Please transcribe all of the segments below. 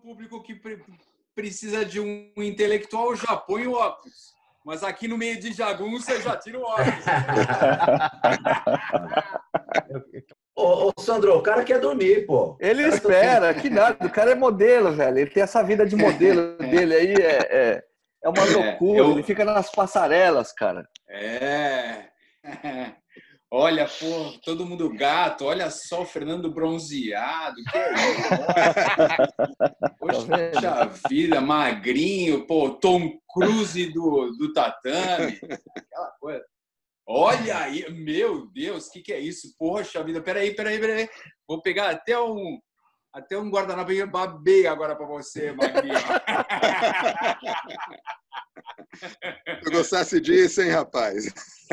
público que precisa de um intelectual, já põe o óculos. Mas aqui no meio de jagunça, já tira o óculos. Ô, Sandro, o cara quer dormir, pô. Ele espera, que nada. O cara é modelo, velho. Ele tem essa vida de modelo dele aí, é uma loucura. Ele fica nas passarelas, cara. Olha, pô, todo mundo gato. Olha só o Fernando bronzeado. Que é isso? Poxa vida, magrinho. Pô, Tom Cruise do tatame. Aquela coisa. Olha aí, meu Deus, o que é isso? Poxa vida, peraí. Vou pegar até um guardanapo e babei agora para você, magrinho. Se eu gostasse disso, hein, rapaz?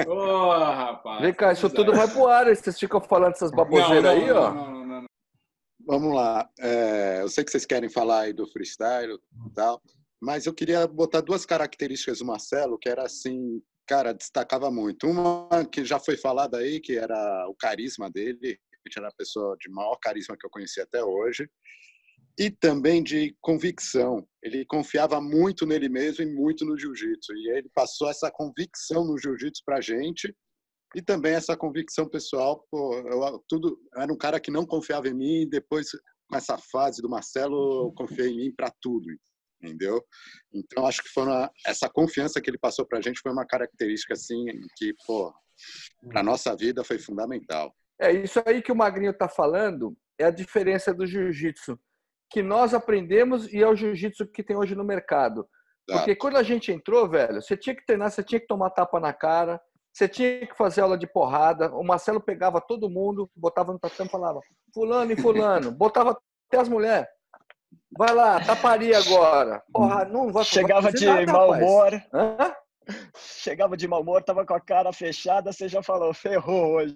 Rapaz. Vem cá, isso tudo vai pro ar. Vocês ficam falando dessas baboseiras aí, ó. Não. Vamos lá. Eu sei que vocês querem falar aí do freestyle e tal, mas eu queria botar duas características do Marcelo, que era assim, cara, destacava muito. Uma que já foi falada aí, que era o carisma dele, que era a pessoa de maior carisma que eu conheci até hoje. E também de convicção. Ele confiava muito nele mesmo e muito no jiu-jitsu. E ele passou essa convicção no jiu-jitsu para a gente e também essa convicção pessoal. Pô, era um cara que não confiava em mim. Depois, com essa fase do Marcelo, eu confiei em mim para tudo, entendeu? Então, acho que essa confiança que ele passou para a gente foi uma característica assim, que, para a nossa vida foi fundamental. Isso aí que o Magrinho está falando é a diferença do jiu-jitsu que nós aprendemos e é o jiu-jitsu que tem hoje no mercado. Porque quando a gente entrou, velho, você tinha que treinar, você tinha que tomar tapa na cara, você tinha que fazer aula de porrada. O Marcelo pegava todo mundo, botava no tatame e falava fulano e fulano, botava até as mulheres. Vai lá, taparia agora. Porra, não vai. Chegava vai de nada, mau rapaz. humor. Hã? Chegava de mau humor, tava com a cara fechada, você já falou, ferrou hoje.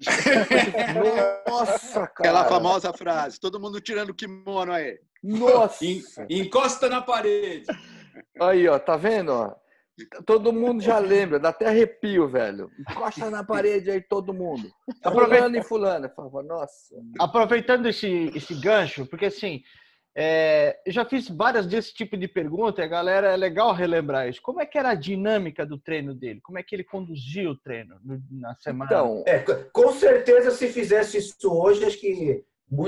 Nossa, cara. Aquela famosa frase, todo mundo tirando o kimono aí. Nossa. Encosta na parede. Aí, ó, tá vendo? Ó? Todo mundo já lembra, dá até arrepio, velho. Encosta na parede aí, todo mundo. Fulano e fulano. Nossa. Aproveitando esse gancho, porque assim, eu já fiz várias desse tipo de pergunta e a galera, é legal relembrar isso. Como é que era a dinâmica do treino dele? Como é que ele conduzia o treino na semana? Então, com certeza, se fizesse isso hoje, acho que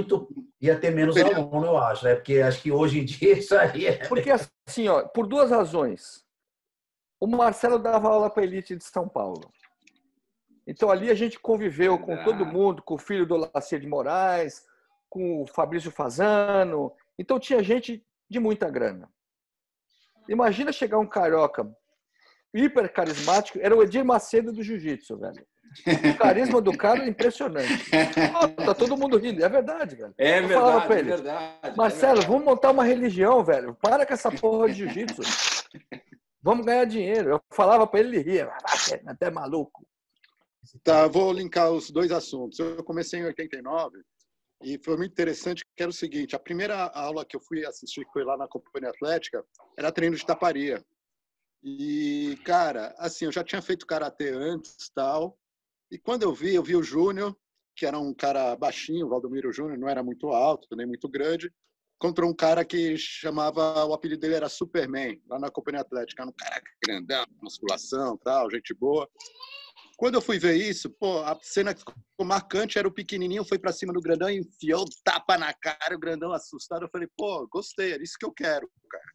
ia ter menos aluno, eu acho, né? Porque acho que hoje em dia isso aí Porque assim, ó, por duas razões. O Marcelo dava aula para a elite de São Paulo. Então ali a gente conviveu com todo mundo, com o filho do Lacer de Moraes, com o Fabrício Fasano. Então tinha gente de muita grana. Imagina chegar um carioca hiper carismático, era o Edir Macedo do jiu-jitsu, velho. O carisma do cara é impressionante. Tá todo mundo rindo, é verdade, velho. Eu falava pra ele, Marcelo, vamos montar uma religião, velho. Para com essa porra de jiu-jitsu. Vamos ganhar dinheiro. Eu falava para ele, ele ria. Até maluco. Tá, vou linkar os dois assuntos. Eu comecei em 89 e foi muito interessante, que era o seguinte, a primeira aula que eu fui assistir, que foi lá na Companhia Atlética, era treino de taparia. E, cara, assim, eu já tinha feito karatê antes, tal, e quando eu vi o Júnior, que era um cara baixinho, o Valdomiro Júnior, não era muito alto, nem muito grande, contra um cara que o apelido dele era Superman, lá na Companhia Atlética, era um cara grandão, musculação, tal, gente boa. Quando eu fui ver isso, a cena que ficou marcante era o pequenininho, foi pra cima do grandão e enfiou tapa na cara, o grandão assustado. Eu falei, gostei, é isso que eu quero,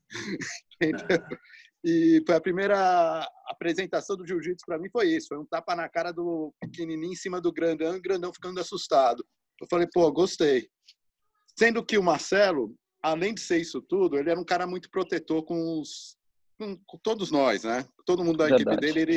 cara. E foi a primeira apresentação do jiu-jitsu para mim, foi isso. Foi um tapa na cara do pequenininho em cima do grandão e o grandão ficando assustado. Eu falei, gostei. Sendo que o Marcelo, além de ser isso tudo, ele era um cara muito protetor com todos nós, né? Todo mundo da equipe dele,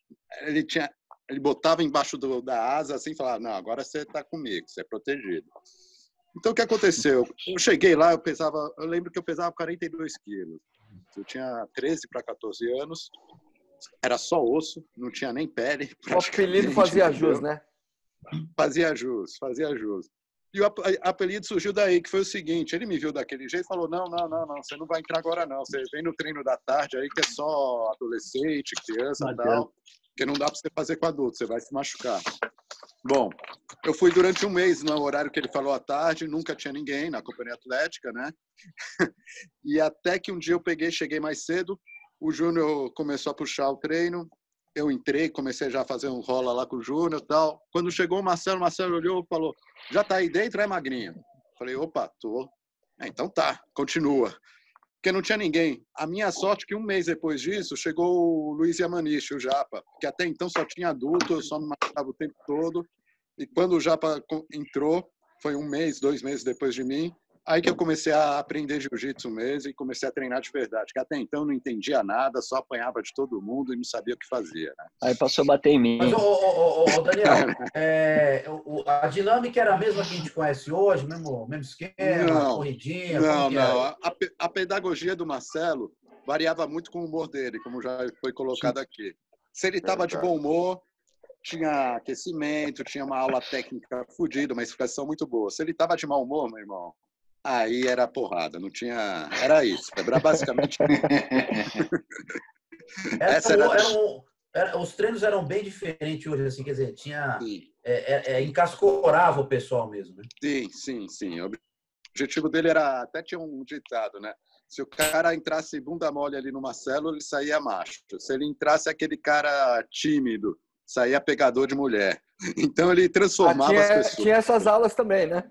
ele botava embaixo da asa assim e falava, não, agora você está comigo, você é protegido. Então, o que aconteceu? Eu cheguei lá, eu lembro que eu pesava 42 quilos. Eu tinha 13 para 14 anos, era só osso, não tinha nem pele. O apelido fazia jus, né? Fazia jus. E o apelido surgiu daí, que foi o seguinte, ele me viu daquele jeito e falou, não, você não vai entrar agora não, você vem no treino da tarde aí, que é só adolescente, criança e tal, porque não dá para você fazer com adulto, você vai se machucar. Bom, eu fui durante um mês no horário que ele falou à tarde, nunca tinha ninguém na Companhia Atlética, né? E até que um dia eu cheguei mais cedo, o Júnior começou a puxar o treino, eu entrei, comecei já a fazer um rola lá com o Júnior e tal. Quando chegou o Marcelo olhou e falou, já tá aí dentro, é magrinho? Falei, opa, tô. Então tá, continua. Porque não tinha ninguém. A minha sorte é que um mês depois disso, chegou o Luiz Yamanishi, o Japa, que até então só tinha adulto, eu só me matava o tempo todo. E quando o Japa entrou, foi um mês, 2 meses depois de mim, aí que eu comecei a aprender jiu-jitsu mesmo e comecei a treinar de verdade, que até então eu não entendia nada, só apanhava de todo mundo e não sabia o que fazia. Né? Aí passou a bater em mim. Mas, Daniel, a dinâmica era a mesma que a gente conhece hoje, mesmo esquema, corridinha? Não. A pedagogia do Marcelo variava muito com o humor dele, como já foi colocado aqui. Se ele estava de bom humor, tinha aquecimento, tinha uma aula técnica fodida, uma explicação muito boa. Se ele estava de mau humor, meu irmão, aí era porrada, não tinha... Era isso, era basicamente... Os treinos eram bem diferentes hoje, assim, quer dizer, tinha... encascorava o pessoal mesmo, né? Sim. O objetivo dele era... Até tinha um ditado, né? Se o cara entrasse bunda mole ali no Marcelo, ele saía macho. Se ele entrasse aquele cara tímido, saía pegador de mulher. Então ele transformava as pessoas. Tinha essas aulas também, né?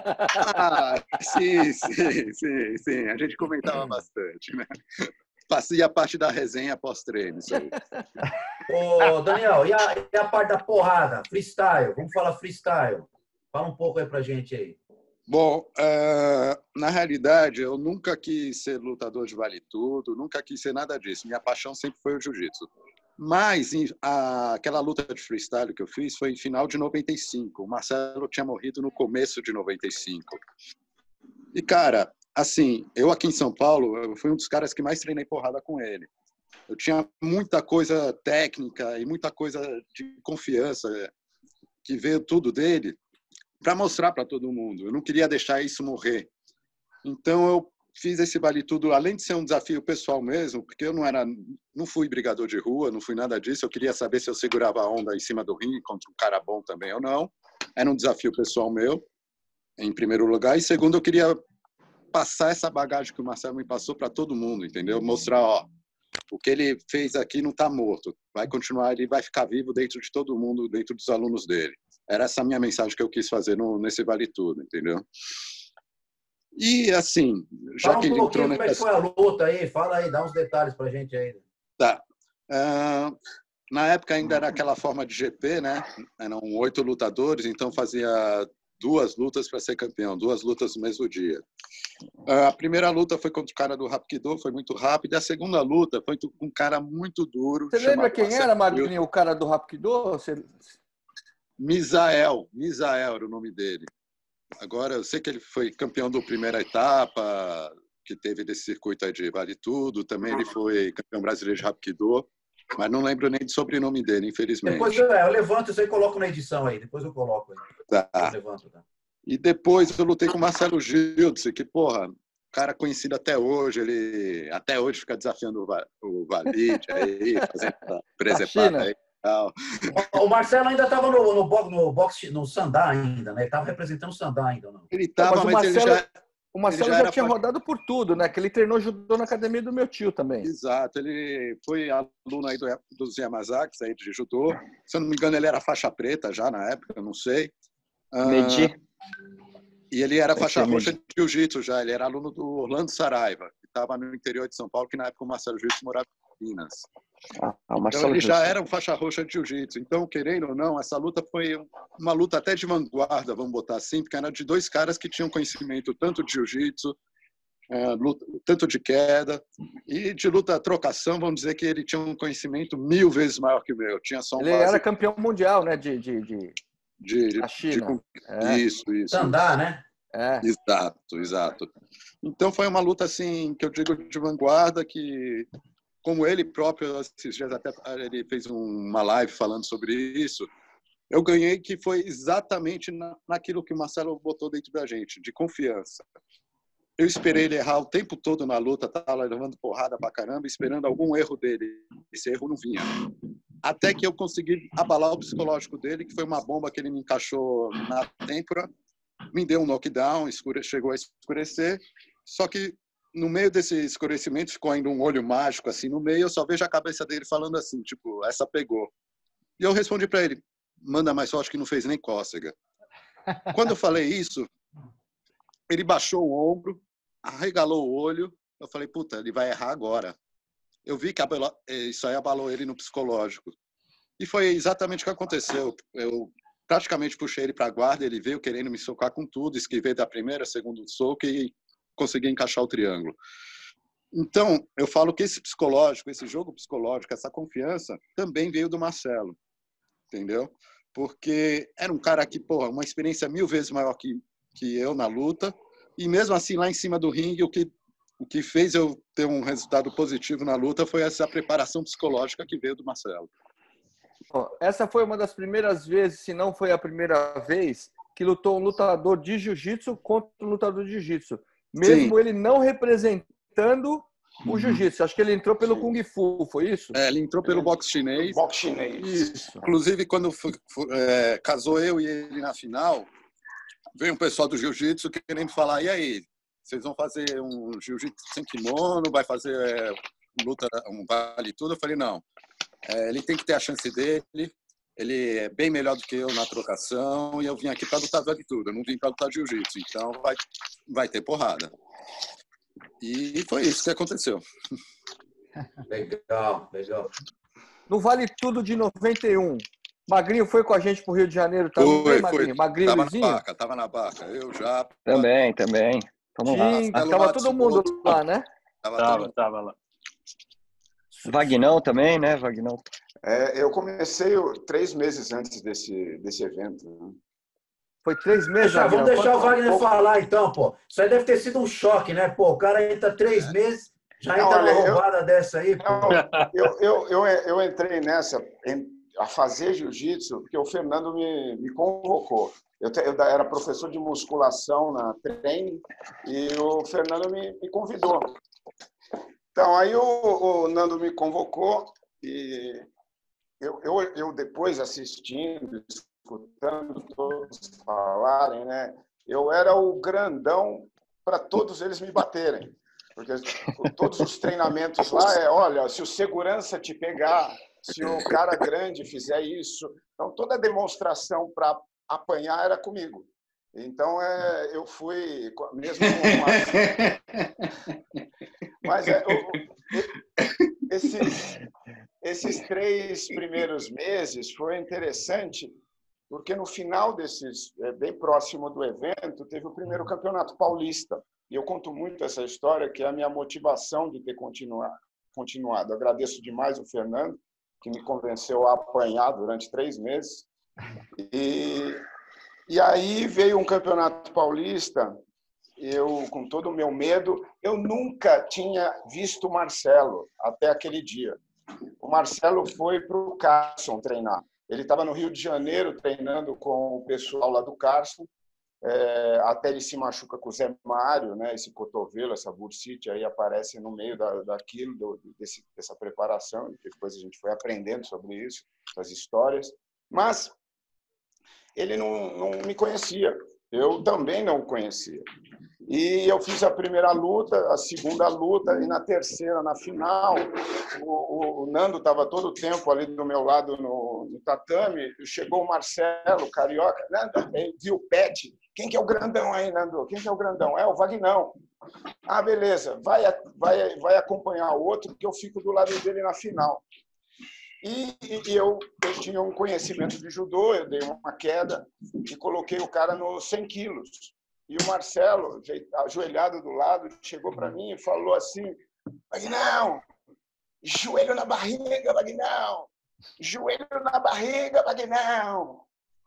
Sim. A gente comentava bastante, né? Fazia parte da resenha pós-treino, isso aí. Ô, Daniel, e a parte da porrada? Freestyle, vamos falar freestyle. Fala um pouco aí pra gente aí. Bom, na realidade, eu nunca quis ser lutador de vale tudo, nunca quis ser nada disso. Minha paixão sempre foi o jiu-jitsu. Mas aquela luta de freestyle que eu fiz foi em final de 95. O Marcelo tinha morrido no começo de 95. E, cara, assim, eu aqui em São Paulo, eu fui um dos caras que mais treinei porrada com ele. Eu tinha muita coisa técnica e muita coisa de confiança que veio tudo dele para mostrar para todo mundo. Eu não queria deixar isso morrer. Então, eu fiz esse vale tudo, além de ser um desafio pessoal mesmo, porque eu não fui brigador de rua, não fui nada disso. Eu queria saber se eu segurava a onda em cima do ringue contra um cara bom também ou não. Era um desafio pessoal meu, em primeiro lugar. E segundo, eu queria passar essa bagagem que o Marcelo me passou para todo mundo, entendeu? Mostrar, ó, o que ele fez aqui não está morto. Vai continuar, ele vai ficar vivo dentro de todo mundo, dentro dos alunos dele. Era essa a minha mensagem que eu quis fazer nesse Vale Tudo, entendeu? E, assim, já que ele entrou nessa... Como é que foi a luta aí? Fala aí, dá uns detalhes pra gente aí. Tá. Na época ainda era aquela forma de GP, né? Eram 8 lutadores, então fazia 2 lutas para ser campeão, 2 lutas no mesmo dia. A primeira luta foi contra o cara do Hapkido, foi muito rápida. A segunda luta foi com um cara muito duro. Você lembra quem era, Magrinho, o cara do Hapkido? Misael era o nome dele. Agora, eu sei que ele foi campeão da primeira etapa, que teve desse circuito aí de Vale Tudo. Também ele foi campeão brasileiro de Hapkido, mas não lembro nem do sobrenome dele, infelizmente. Depois eu levanto isso aí e coloco na edição aí. Depois eu coloco aí. Tá. Eu levanto, tá? E depois eu lutei com o Marcelo Gildes, que, porra, cara conhecido até hoje, ele até hoje fica desafiando o Valide aí, fazendo presepada aí. O Marcelo ainda estava no boxe, no Sandá ainda, né? Ele estava representando o Sandá ainda, não? Ele estava, mas ele já... O Marcelo já tinha rodado por tudo, né? Que ele treinou judô na academia do meu tio também. Exato, ele foi aluno aí dos Yamazakis aí de judô. Se eu não me engano, ele era faixa preta já na época, eu não sei. Medi. E ele era faixa roxa de jiu-jitsu já. Ele era aluno do Orlando Saraiva, que estava no interior de São Paulo, que na época o Marcelo Jiu-Jitsu morava em Minas. Então ele já era um faixa roxa de jiu-jitsu. Então, querendo ou não, essa luta foi uma luta até de vanguarda, vamos botar assim, porque era de 2 caras que tinham conhecimento tanto de jiu-jitsu, tanto de queda, e de luta trocação, vamos dizer que ele tinha um conhecimento 1000 vezes maior que o meu. Tinha só ele era campeão mundial, né? Da China. Isso. Sandá, né? Exato. Então foi uma luta assim que eu digo de vanguarda, que como ele próprio esses dias até ele fez uma live falando sobre isso, eu ganhei, que foi exatamente naquilo que o Marcelo botou dentro da gente, de confiança. Eu esperei ele errar o tempo todo na luta, tava levando porrada pra caramba, esperando algum erro dele. Esse erro não vinha. até que eu consegui abalar o psicológico dele, que foi uma bomba que ele me encaixou na têmpora, me deu um knockdown, chegou a escurecer, só que no meio desse escurecimento ficou ainda um olho mágico assim no meio, eu só vejo a cabeça dele falando assim, tipo, essa pegou. E eu respondi para ele, manda mais forte que não fez nem cócega. Quando eu falei isso, ele baixou o ombro, arregalou o olho, eu falei, puta, ele vai errar agora. Eu vi que isso aí abalou ele no psicológico. E foi exatamente o que aconteceu. Eu praticamente puxei ele para a guarda, ele veio querendo me socar com tudo, esquivei da primeira, segundo soco e consegui encaixar o triângulo. Então, eu falo que esse psicológico, esse jogo psicológico, essa confiança, também veio do Marcelo, entendeu? Porque era um cara que, porra, uma experiência 1000 vezes maior que eu na luta, e mesmo assim, lá em cima do ringue, o que fez eu ter um resultado positivo na luta foi essa preparação psicológica que veio do Marcelo. Essa foi uma das primeiras vezes, se não foi a primeira vez, que lutou um lutador de jiu-jitsu contra um lutador de jiu-jitsu. Mesmo ele não representando o jiu-jitsu. Acho que ele entrou pelo Kung Fu, foi isso? Ele entrou pelo boxe chinês. Boxe chinês. Isso. Inclusive, quando casou eu e ele na final, veio um pessoal do jiu-jitsu querendo falar, e aí, vocês vão fazer um jiu-jitsu sem kimono, vai fazer luta, um vale tudo? Eu falei, não. Ele tem que ter a chance dele, ele é bem melhor do que eu na trocação, e eu vim aqui para lutar vale tudo, eu não vim para lutar jiu-jitsu, então vai ter porrada. E foi isso que aconteceu. Legal, legal. No Vale Tudo de 91, Magrinho foi com a gente pro Rio de Janeiro também, Magrinho? Magrinho, tava na barca, eu já... Também. Vamos lá. Tava todo mundo lá, né? Tava lá. Vagnão também, né? Vagnão. Eu comecei 3 meses antes desse evento. Né? Foi 3 meses. Vamos deixar o Wagner falar, então, pô. Isso aí deve ter sido um choque, né? Pô, o cara entra 3 meses, já entra numa roubada dessa aí, pô. Eu entrei nessa, a fazer jiu-jitsu, porque o Fernando me convocou. Eu era professor de musculação na Treine e o Fernando me convidou. Então, aí o Nando me convocou e eu depois assistindo, escutando todos falarem, né? Eu era o grandão para todos eles me baterem. Porque todos os treinamentos lá olha, se o segurança te pegar, se o cara grande fizer isso. Então, toda a demonstração para apanhar era comigo. Então, eu fui, mesmo com Mas esses 3 primeiros meses foi interessante, porque no final desses, bem próximo do evento, teve o primeiro campeonato paulista. E eu conto muito essa história, que é a minha motivação de ter continuado. Agradeço demais o Fernando, que me convenceu a apanhar durante 3 meses. E aí veio um campeonato paulista, eu, com todo o meu medo, eu nunca tinha visto o Marcelo até aquele dia. O Marcelo foi para o Carson treinar. Ele estava no Rio de Janeiro treinando com o pessoal lá do Carson, até ele se machuca com o Zé Mário, né? Esse cotovelo, essa bursite aí aparece no meio daquilo, dessa preparação, e depois a gente foi aprendendo sobre isso, essas histórias. Mas ele não me conhecia, eu também não o conhecia. E eu fiz a primeira luta, a segunda luta, e na terceira, na final, o Nando estava todo o tempo ali do meu lado no tatame, chegou o Marcelo, carioca, Nando, viu o Pet, quem que é o grandão aí, Nando? Quem que é o grandão? É o Vagnão. Ah, beleza, vai acompanhar o outro, que eu fico do lado dele na final. E eu tinha um conhecimento de judô, eu dei uma queda e coloquei o cara nos 100 quilos. E o Marcelo, ajoelhado do lado, chegou para mim e falou assim, Vagnão, joelho na barriga, Vagnão, joelho na barriga, Vagnão.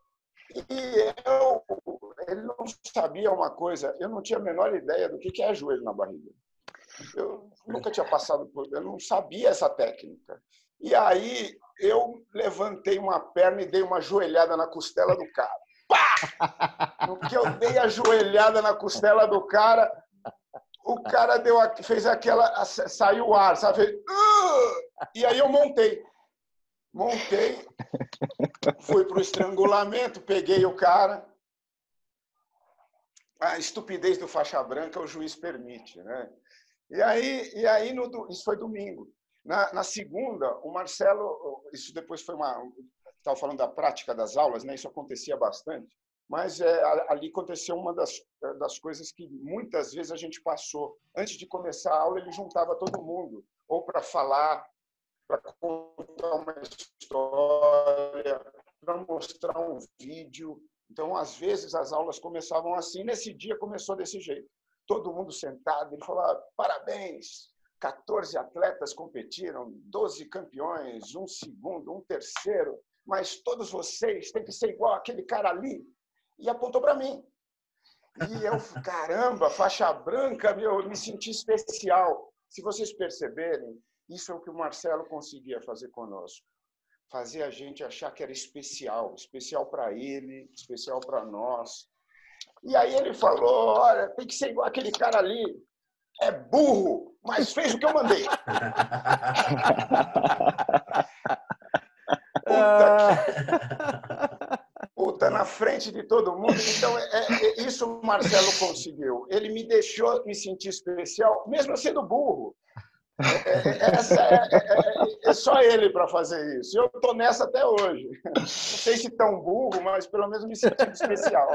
E ele não sabia uma coisa, eu não tinha a menor ideia do que é joelho na barriga. Eu nunca tinha passado por... Eu não sabia essa técnica. E aí eu levantei uma perna e dei uma joelhada na costela do cara. Pá! No que eu dei a joelhada na costela do cara, o cara fez aquela... Saiu o ar, sabe? E aí eu montei. Montei, fui para o estrangulamento, peguei o cara. A estupidez do faixa branca o juiz permite, né? E aí isso foi domingo. Na segunda, o Marcelo, isso depois foi estava falando da prática das aulas, né? Isso acontecia bastante, mas ali aconteceu uma das coisas que muitas vezes a gente passou. Antes de começar a aula, ele juntava todo mundo, ou para falar, para contar uma história, para mostrar um vídeo. Então, às vezes, as aulas começavam assim. Nesse dia, começou desse jeito. Todo mundo sentado. Ele falava, parabéns, 14 atletas competiram, 12 campeões, um segundo, um terceiro, mas todos vocês têm que ser igual aquele cara ali. E apontou para mim. E eu, caramba, faixa branca, eu me senti especial. Se vocês perceberem, isso é o que o Marcelo conseguia fazer conosco. Fazer a gente achar que era especial para ele, especial para nós. E aí ele falou, olha, tem que ser igual aquele cara ali. É burro, mas fez o que eu mandei. Puta, na frente de todo mundo. Então, isso o Marcelo conseguiu. Ele me deixou me sentir especial, mesmo sendo burro. É só ele para fazer isso. Eu estou nessa até hoje. Não sei se tão burro, mas pelo menos me sentindo especial.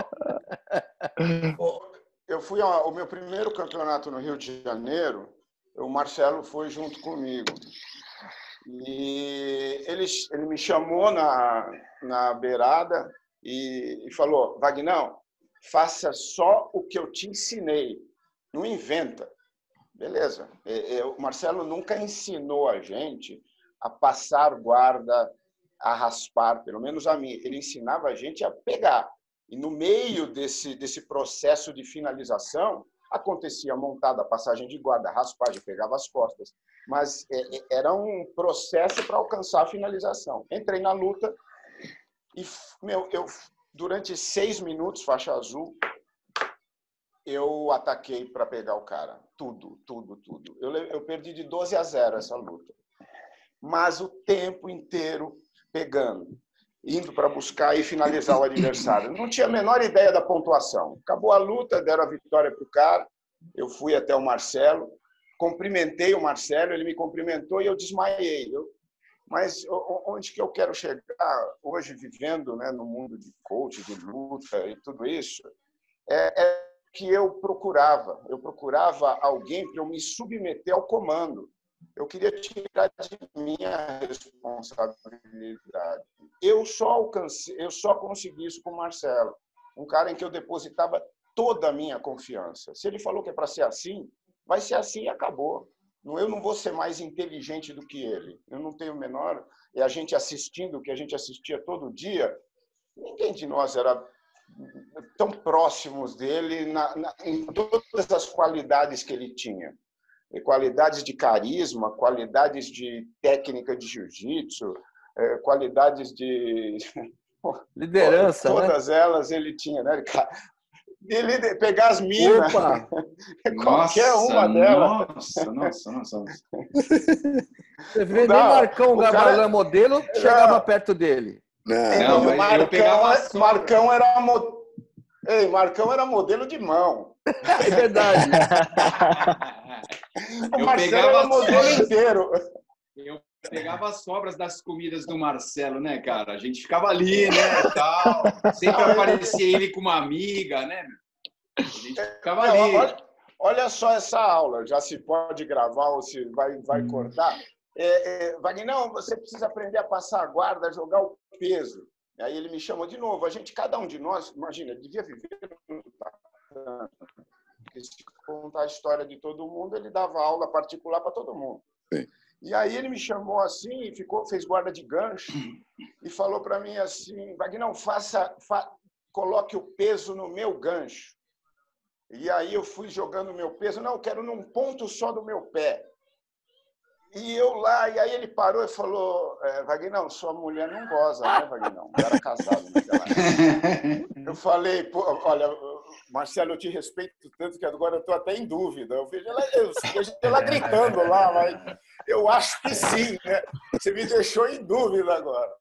Eu fui ao meu primeiro campeonato no Rio de Janeiro. O Marcelo foi junto comigo. E ele me chamou na beirada e falou, Vagnão, faça só o que eu te ensinei. Não inventa. Beleza. O Marcelo nunca ensinou a gente a passar guarda, a raspar, pelo menos a mim. Ele ensinava a gente a pegar. E no meio desse processo de finalização, acontecia montada a passagem de guarda, raspagem, pegava as costas. Mas era um processo para alcançar a finalização. Entrei na luta e, eu durante 6 minutos, faixa azul, eu ataquei para pegar o cara. Tudo. Eu perdi de 12-0 essa luta. Mas o tempo inteiro pegando, indo para buscar e finalizar o adversário. Não tinha a menor ideia da pontuação. Acabou a luta, deram a vitória para o cara. Eu fui até o Marcelo, cumprimentei o Marcelo, ele me cumprimentou e eu desmaiei. Mas onde que eu quero chegar hoje, vivendo, né, no mundo de coach, de luta e tudo isso, que eu procurava alguém para eu me submeter ao comando. Eu queria tirar de minha responsabilidade. Eu só consegui isso com o Marcelo, um cara em que eu depositava toda a minha confiança. Se ele falou que é para ser assim, vai ser assim e acabou. Eu não vou ser mais inteligente do que ele. Eu não tenho o menor... E a gente assistindo o que a gente assistia todo dia, ninguém de nós era tão próximos dele em todas as qualidades que ele tinha. E qualidades de carisma, qualidades de técnica de jiu-jitsu, qualidades de... liderança, todas elas ele tinha, né? Ele pegar as minas, qualquer uma delas. Nossa. Você vê, nem Marcão Gabalã modelo chegava perto dele. Não, Marcão era Marcão era modelo de mão. É verdade. O Marcelo era modelo inteiro. Eu pegava as sobras das comidas do Marcelo, né, cara? A gente ficava ali, né, tal. Sempre aparecia ele com uma amiga, né? A gente ficava ali. Olha só essa aula. Já se pode gravar ou se vai cortar. Vagnão, você precisa aprender a passar a guarda, a jogar o peso. Aí ele me chamou de novo. Cada um de nós, imagina, devia viver no Tatame. Porque se contar a história de todo mundo, ele dava aula particular para todo mundo. Sim. E aí ele me chamou assim e fez guarda de gancho e falou para mim assim, Vagnão, coloque o peso no meu gancho. E aí eu fui jogando o meu peso. Não, eu quero num ponto só do meu pé. E eu lá, e aí ele parou e falou, Vagnão, sua mulher não goza, né, Vagnão? Eu era casado naquela época. Eu falei, olha, Marcelo, eu te respeito tanto que agora eu estou até em dúvida. Eu vejo ela gritando lá, mas eu acho que sim, né? Você me deixou em dúvida agora.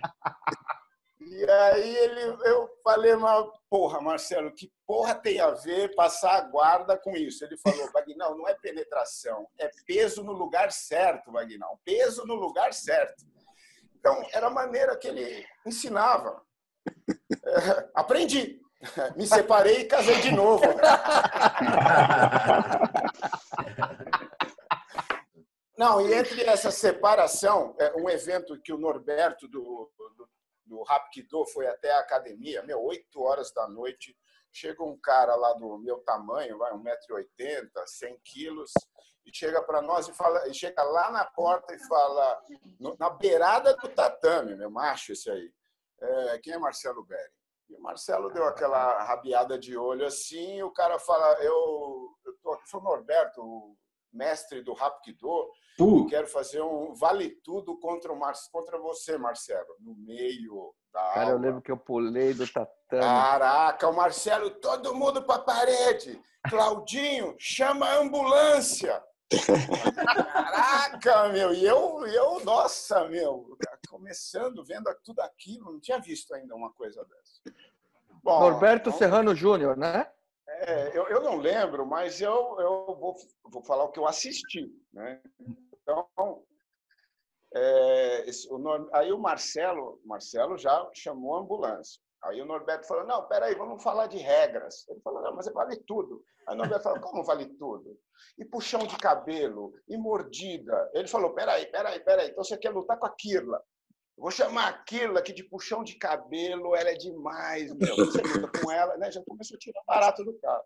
E aí eu falei, mas porra, Marcelo, que porra tem a ver passar a guarda com isso? Ele falou, Vagnão, não é penetração, é peso no lugar certo, Vagnão, peso no lugar certo. Então, era a maneira que ele ensinava. Aprendi. Me separei e casei de novo. Não, e entre essa separação, um evento que o Norberto do Hapkido foi até a academia, 8 horas da noite, chega um cara lá do meu tamanho, 1,80 m, 100 quilos, e chega para nós e chega lá na porta e fala, na beirada do tatame, meu macho esse aí, quem é Marcelo Bering? E o Marcelo deu aquela rabiada de olho assim, e o cara fala, eu sou o Norberto, o mestre do Hapkido, eu quero fazer um vale-tudo contra você, Marcelo, no meio da aula. Cara, eu lembro que eu pulei do tatame. Caraca, o Marcelo, todo mundo para a parede. Claudinho, chama a ambulância. Caraca, meu, e eu, nossa, meu, começando, vendo tudo aquilo, não tinha visto ainda uma coisa dessa. Bom, Norberto Serrano Júnior, né? Eu não lembro, mas eu vou falar o que eu assisti, né? Então, aí o Marcelo já chamou a ambulância. Aí o Norberto falou, não, peraí, vamos falar de regras. Ele falou, não, mas vale tudo. Aí o Norberto falou, como vale tudo? E puxão de cabelo, e mordida. Ele falou, peraí, então você quer lutar com a Kirla. Eu vou chamar a Kirla, que de puxão de cabelo, ela é demais, meu. Você luta com ela, né? Já começou a tirar barato do cara.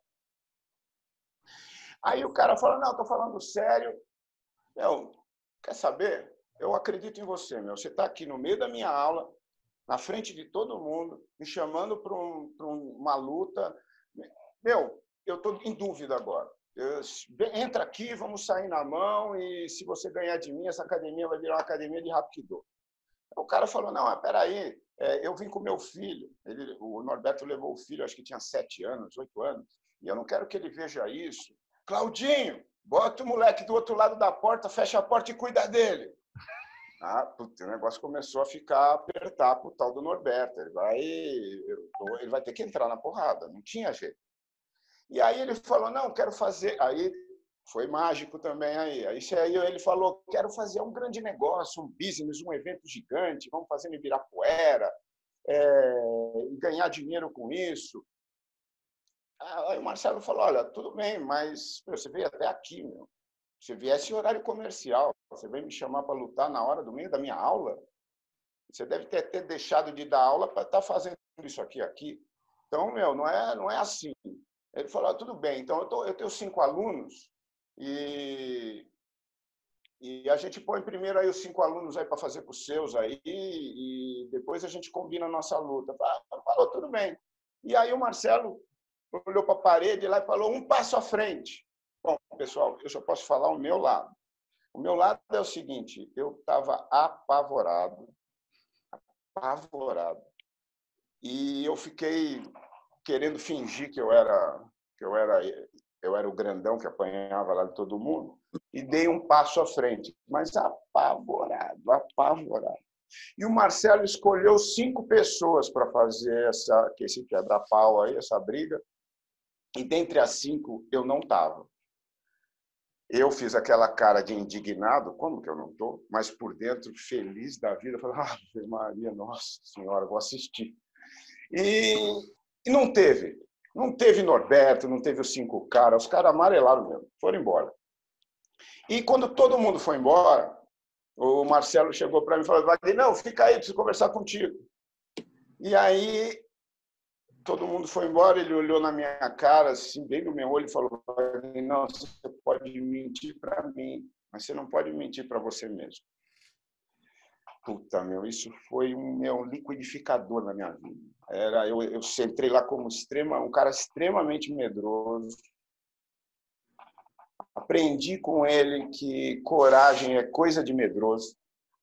Aí o cara fala, não, estou falando sério. Meu, quer saber? Eu acredito em você, meu. Você está aqui no meio da minha aula, na frente de todo mundo, me chamando para uma luta. Meu, eu estou em dúvida agora. Entra aqui, vamos sair na mão e se você ganhar de mim, essa academia vai virar uma academia de Hapkido. O cara falou, não, peraí, eu vim com meu filho. O Norberto levou o filho, acho que tinha 7 anos, 8 anos, e eu não quero que ele veja isso. Claudinho, bota o moleque do outro lado da porta, fecha a porta e cuida dele. O negócio começou a apertar para o tal do Norberto. Ele vai ter que entrar na porrada, não tinha jeito. E aí ele falou, não, quero fazer... Aí foi mágico também aí. Aí ele falou, quero fazer um grande negócio, um business, um evento gigante, vamos fazer no Ibirapuera, e ganhar dinheiro com isso. Aí o Marcelo falou, olha, tudo bem, mas você veio até aqui, meu. Se viesse em horário comercial, você veio me chamar para lutar na hora do meio da minha aula, você deve ter deixado de dar aula para estar fazendo isso aqui. Então, meu, não é assim. Ele falou, tudo bem, então eu tenho 5 alunos e a gente põe primeiro aí os 5 alunos aí para fazer com os seus aí e depois a gente combina a nossa luta. Falou, tudo bem. E aí o Marcelo olhou para a parede lá e falou, um passo à frente. Bom, pessoal, eu só posso falar o meu lado. O meu lado é o seguinte, eu estava apavorado. E eu fiquei querendo fingir que eu era o grandão que apanhava lá de todo mundo e dei um passo à frente, mas apavorado. E o Marcelo escolheu 5 pessoas para fazer esse quebra-pau aí, essa briga, e dentre as 5 eu não estava. Eu fiz aquela cara de indignado, como que eu não estou? Mas por dentro, feliz da vida, falei, Ave Maria, nossa senhora, vou assistir. E não teve. Não teve Norberto, não teve os 5 caras. Os caras amarelaram mesmo, foram embora. E quando todo mundo foi embora, o Marcelo chegou para mim e falou, não, fica aí, preciso conversar contigo. E aí, todo mundo foi embora, ele olhou na minha cara, assim, bem no meu olho, e falou, não, você pode mentir para mim, mas você não pode mentir para você mesmo. Puta, meu, isso foi um liquidificador na minha vida. Eu entrei lá como um cara extremamente medroso. Aprendi com ele que coragem é coisa de medroso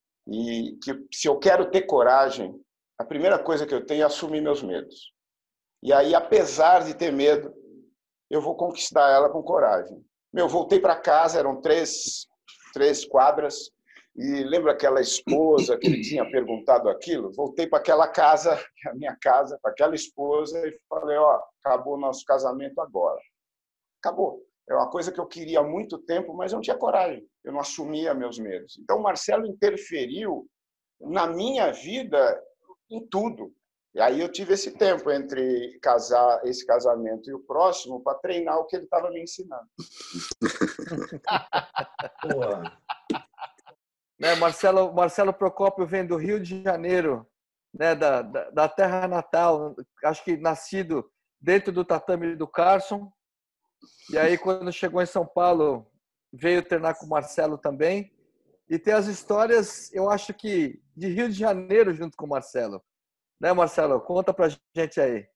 e que se eu quero ter coragem, a primeira coisa que eu tenho é assumir meus medos. E aí, apesar de ter medo, eu vou conquistar ela com coragem. Voltei para casa, eram três quadras, e lembra aquela esposa que ele tinha perguntado aquilo? Voltei para aquela casa, a minha casa, para aquela esposa, e falei, acabou o nosso casamento agora. Acabou. É uma coisa que eu queria há muito tempo, mas eu não tinha coragem. Eu não assumia meus medos. Então, o Marcelo interferiu na minha vida em tudo. E aí eu tive esse tempo entre esse casamento e o próximo para treinar o que ele estava me ensinando. Né, Marcelo Procópio vem do Rio de Janeiro, né, da terra natal, acho que nascido dentro do tatame do Carson. E aí, quando chegou em São Paulo, veio treinar com o Marcelo também. E tem as histórias, eu acho que, de Rio de Janeiro junto com o Marcelo. Né, Marcelo? Conta pra gente aí.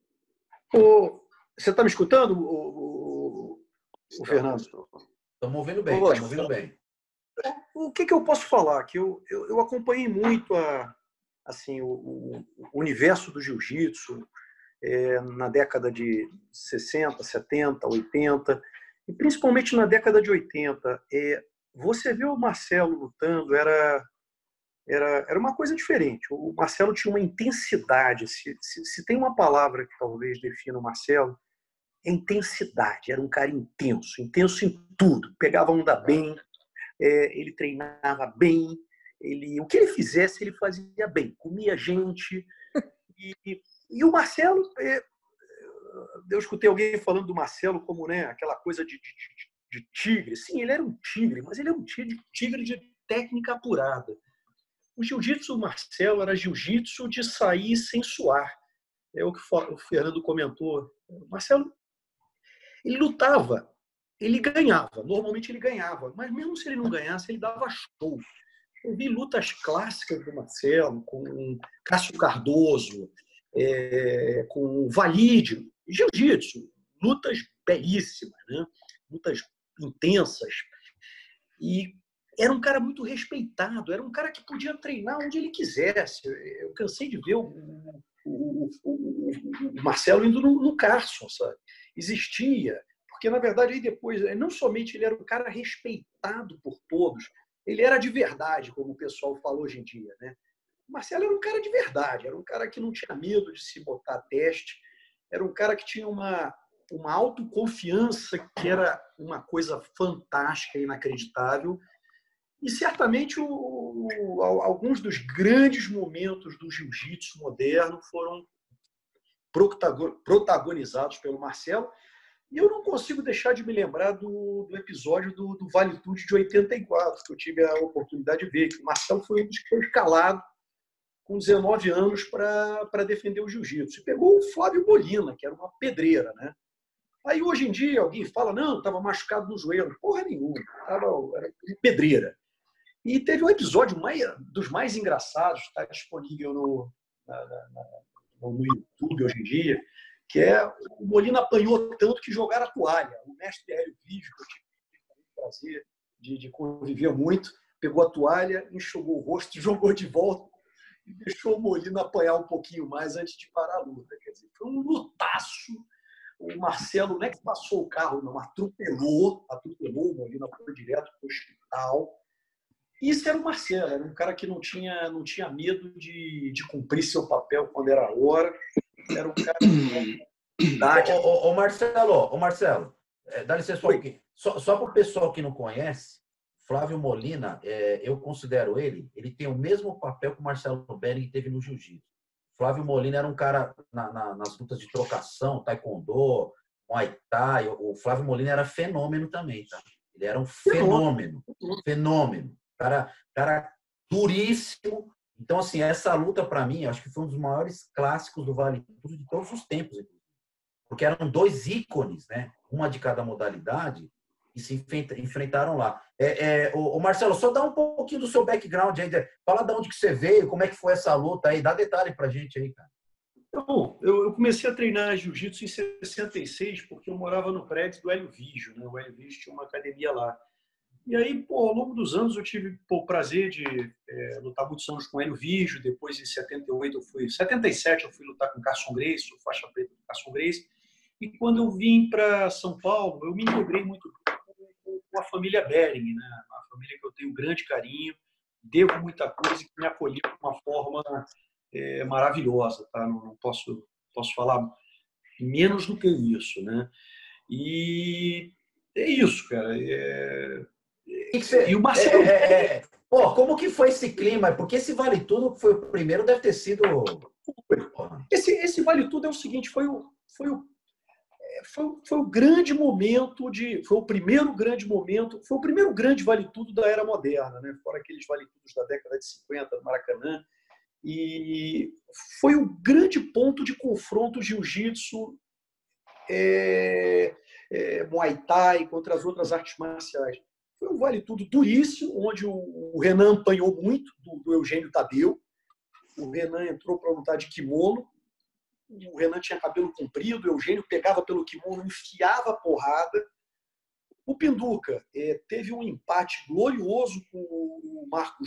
Você está me escutando, o Fernando? Estamos ouvindo bem, estamos ouvindo bem. O que eu posso falar? Que eu acompanhei muito assim, o universo do jiu-jitsu na década de 60, 70, 80, e principalmente na década de 80. Você vê o Marcelo lutando, era uma coisa diferente. O Marcelo tinha uma intensidade. Se tem uma palavra que talvez defina o Marcelo, é intensidade. Era um cara intenso em tudo. Pegava onda bem, ele treinava bem, o que ele fizesse, ele fazia bem. Comia gente. E o Marcelo, eu escutei alguém falando do Marcelo como, né, aquela coisa de tigre. Sim, ele era um tigre, mas ele é um tigre de técnica apurada. O jiu-jitsu do Marcelo era jiu-jitsu de sair sem suar. É o que o Fernando comentou. O Marcelo, ele lutava, ele ganhava. Normalmente ele ganhava, mas mesmo se ele não ganhasse, ele dava show. Eu vi lutas clássicas do Marcelo com Cássio Cardoso, com Valide, jiu-jitsu, lutas belíssimas, né? Lutas intensas. E era um cara muito respeitado, era um cara que podia treinar onde ele quisesse. Eu cansei de ver o Marcelo indo no Carson, sabe? Existia, porque na verdade aí depois, não somente ele era um cara respeitado por todos, ele era de verdade, como o pessoal fala hoje em dia, né? O Marcelo era um cara de verdade, era um cara que não tinha medo de se botar a teste, era um cara que tinha uma autoconfiança que era uma coisa fantástica e inacreditável. E certamente alguns dos grandes momentos do jiu-jitsu moderno foram protagonizados pelo Marcelo. E eu não consigo deixar de me lembrar do episódio do Vale Tudo de 84, que eu tive a oportunidade de ver, que o Marcelo foi um dos que foi escalado com 19 anos para defender o jiu-jitsu. E pegou o Flávio Molina, que era uma pedreira, né? Aí, hoje em dia, alguém fala, não, estava machucado no joelho. Porra nenhuma, era pedreira. E teve um episódio dos mais engraçados, está disponível no YouTube hoje em dia, que o Molina apanhou tanto que jogaram a toalha. O mestre Hélio Vígio, que eu tive o prazer de conviver muito, pegou a toalha, enxugou o rosto, jogou de volta e deixou o Molina apanhar um pouquinho mais antes de parar a luta. Quer dizer, foi um lutaço. O Marcelo não é que passou o carro, não, atropelou o Molina, foi direto para o hospital. Isso era o Marcelo, era um cara que não tinha medo de cumprir seu papel quando era a hora. Era um cara de idade. Ô Marcelo, dá licença um pouquinho. Só para o pessoal que não conhece, Flávio Molina, eu considero ele tem o mesmo papel que o Marcelo Belling teve no jiu-jitsu. Flávio Molina era um cara nas lutas de trocação, taekwondo, muay thai. O Flávio Molina era fenômeno também, tá? Ele era um fenômeno. Cara duríssimo. Então, assim, essa luta, para mim, acho que foi um dos maiores clássicos do Vale Tudo de todos os tempos. Porque eram dois ícones, né? Uma de cada modalidade, e se enfrentaram lá. Marcelo, só dá um pouquinho do seu background aí. Fala de onde que você veio, como é que foi essa luta aí. Dá detalhe pra gente aí, cara. Bom, eu comecei a treinar jiu-jitsu em 66, porque eu morava no prédio do Hélio Vígio, né? O Hélio Vígio tinha uma academia lá. E aí, pô, ao longo dos anos, eu tive o prazer de lutar muitos anos com Hélio Vígio. Depois, em 77, eu fui lutar com Carson Gracie, sou faixa preta do Carson Gracie. E quando eu vim para São Paulo, eu me integrei muito com a família Bering, né? Uma família que eu tenho grande carinho, devo muita coisa e que me acolheu de uma forma maravilhosa, tá? Não posso falar menos do que isso, né? E é isso, cara. E o Marcelo... Pô, como que foi esse clima? Porque esse Vale Tudo foi o primeiro, deve ter sido... Esse Vale Tudo é o seguinte, foi o grande momento foi o primeiro grande momento, foi o primeiro grande Vale Tudo da era moderna, né? Fora aqueles Vale Tudos da década de 50, do Maracanã. E foi o grande ponto de confronto jiu-jitsu, Muay Thai contra as outras artes marciais. Foi um Vale Tudo duríssimo, onde o Renan apanhou muito do Eugênio Tadeu. O Renan entrou para lutar de kimono. O Renan tinha cabelo comprido, o Eugênio pegava pelo kimono, enfiava a porrada. O Pinduca teve um empate glorioso com o Marcos,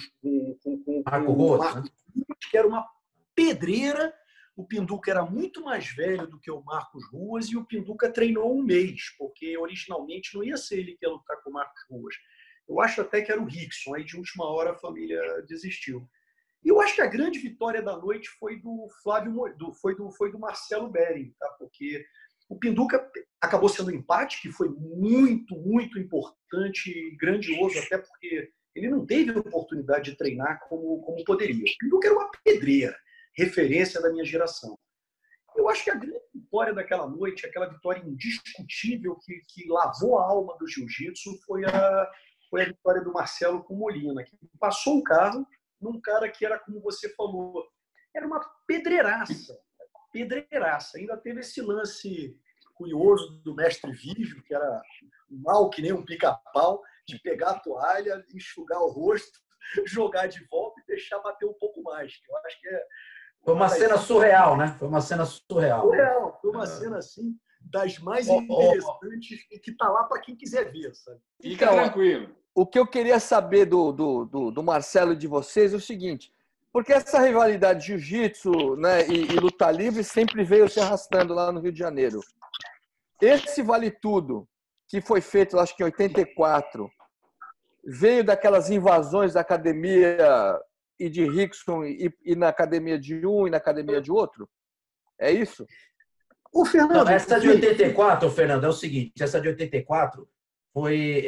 que era uma pedreira. O Pinduca era muito mais velho do que o Marcos Ruas e o Pinduca treinou um mês, porque originalmente não ia ser ele que ia lutar com o Marcos Ruas. Eu acho até que era o Rickson, aí de última hora a família desistiu. E eu acho que a grande vitória da noite foi do Marcelo Bering, tá? Porque o Pinduca acabou sendo um empate, que foi muito, muito importante e grandioso, até porque ele não teve a oportunidade de treinar como poderia. O Pinduca era uma pedreira, referência da minha geração. Eu acho que a grande vitória daquela noite, aquela vitória indiscutível que lavou a alma do jiu-jitsu, foi a vitória do Marcelo com o Molina, que passou o carro num cara que era, como você falou, era uma pedreiraça. Ainda teve esse lance curioso do mestre Vígio, que era mal que nem um pica-pau, de pegar a toalha, enxugar o rosto, jogar de volta e deixar bater um pouco mais. Eu acho que foi uma cena surreal, né? Foi uma cena surreal. Foi uma cena, assim, das mais interessantes e que tá lá para quem quiser ver, sabe? Fica tranquilo. O que eu queria saber do Marcelo e de vocês é o seguinte, porque essa rivalidade de jiu-jitsu, né, e luta livre sempre veio se arrastando lá no Rio de Janeiro. Esse Vale Tudo, que foi feito, acho que em 84, veio daquelas invasões da academia e de Rickson e na academia de um e na academia de outro? É isso? O Fernando, não, essa de 84, Fernando, é o seguinte, essa de 84 foi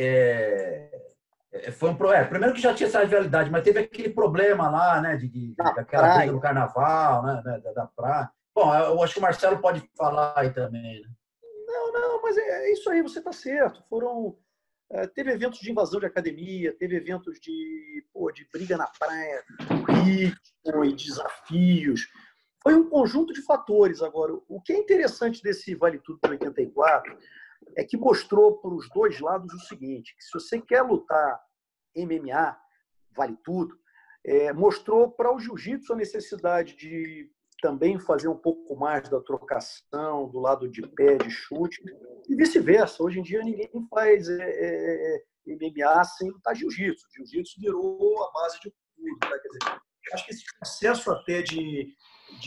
primeiro que já tinha essa rivalidade, mas teve aquele problema lá, né, daquela briga no carnaval, né, da praia. Bom, eu acho que o Marcelo pode falar aí também, né? Não, mas é isso aí, você está certo. Teve eventos de invasão de academia, teve eventos de briga na praia, ritmo e desafios. Foi um conjunto de fatores. Agora, o que é interessante desse Vale Tudo de 84 é que mostrou para os dois lados o seguinte, que se você quer lutar MMA, Vale Tudo, mostrou para o jiu-jitsu a necessidade de também fazer um pouco mais da trocação, do lado de pé, de chute, e vice-versa. Hoje em dia ninguém faz MMA sem lutar jiu-jitsu. Jiu-jitsu virou a base de tudo. Tá? Quer dizer, acho que esse processo até de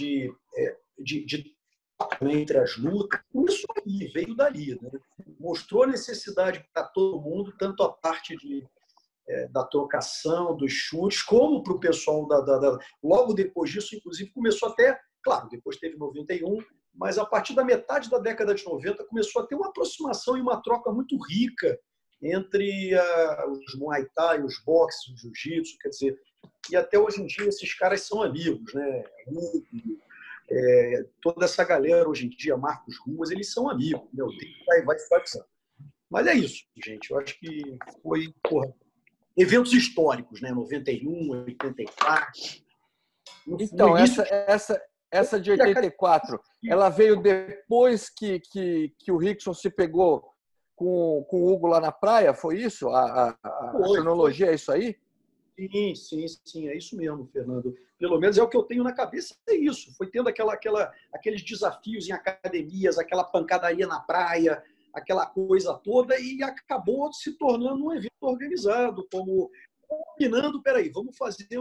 entre as lutas, isso aí veio dali, né? Mostrou a necessidade para todo mundo, tanto a parte da trocação, dos chutes, como para o pessoal logo depois disso, inclusive, começou até, claro, depois teve 91, mas a partir da metade da década de 90 começou a ter uma aproximação e uma troca muito rica entre os Muay Thai, os boxes, o Jiu-Jitsu, quer dizer, e até hoje em dia esses caras são amigos, né? Toda essa galera hoje em dia, Marcos Ruas, eles são amigos, meu Deus, vai se batizando. Mas é isso, gente, eu acho que foi, eventos históricos, né? 91, 84. Então, essa de 84, ela veio depois que o Rickson se pegou com o Hugo lá na praia? Foi isso? A cronologia é isso aí? Sim, é isso mesmo, Fernando. Pelo menos é o que eu tenho na cabeça, é isso. Foi tendo aqueles desafios em academias, aquela pancadaria na praia, aquela coisa toda, e acabou se tornando um evento organizado, como combinando, peraí, vamos fazer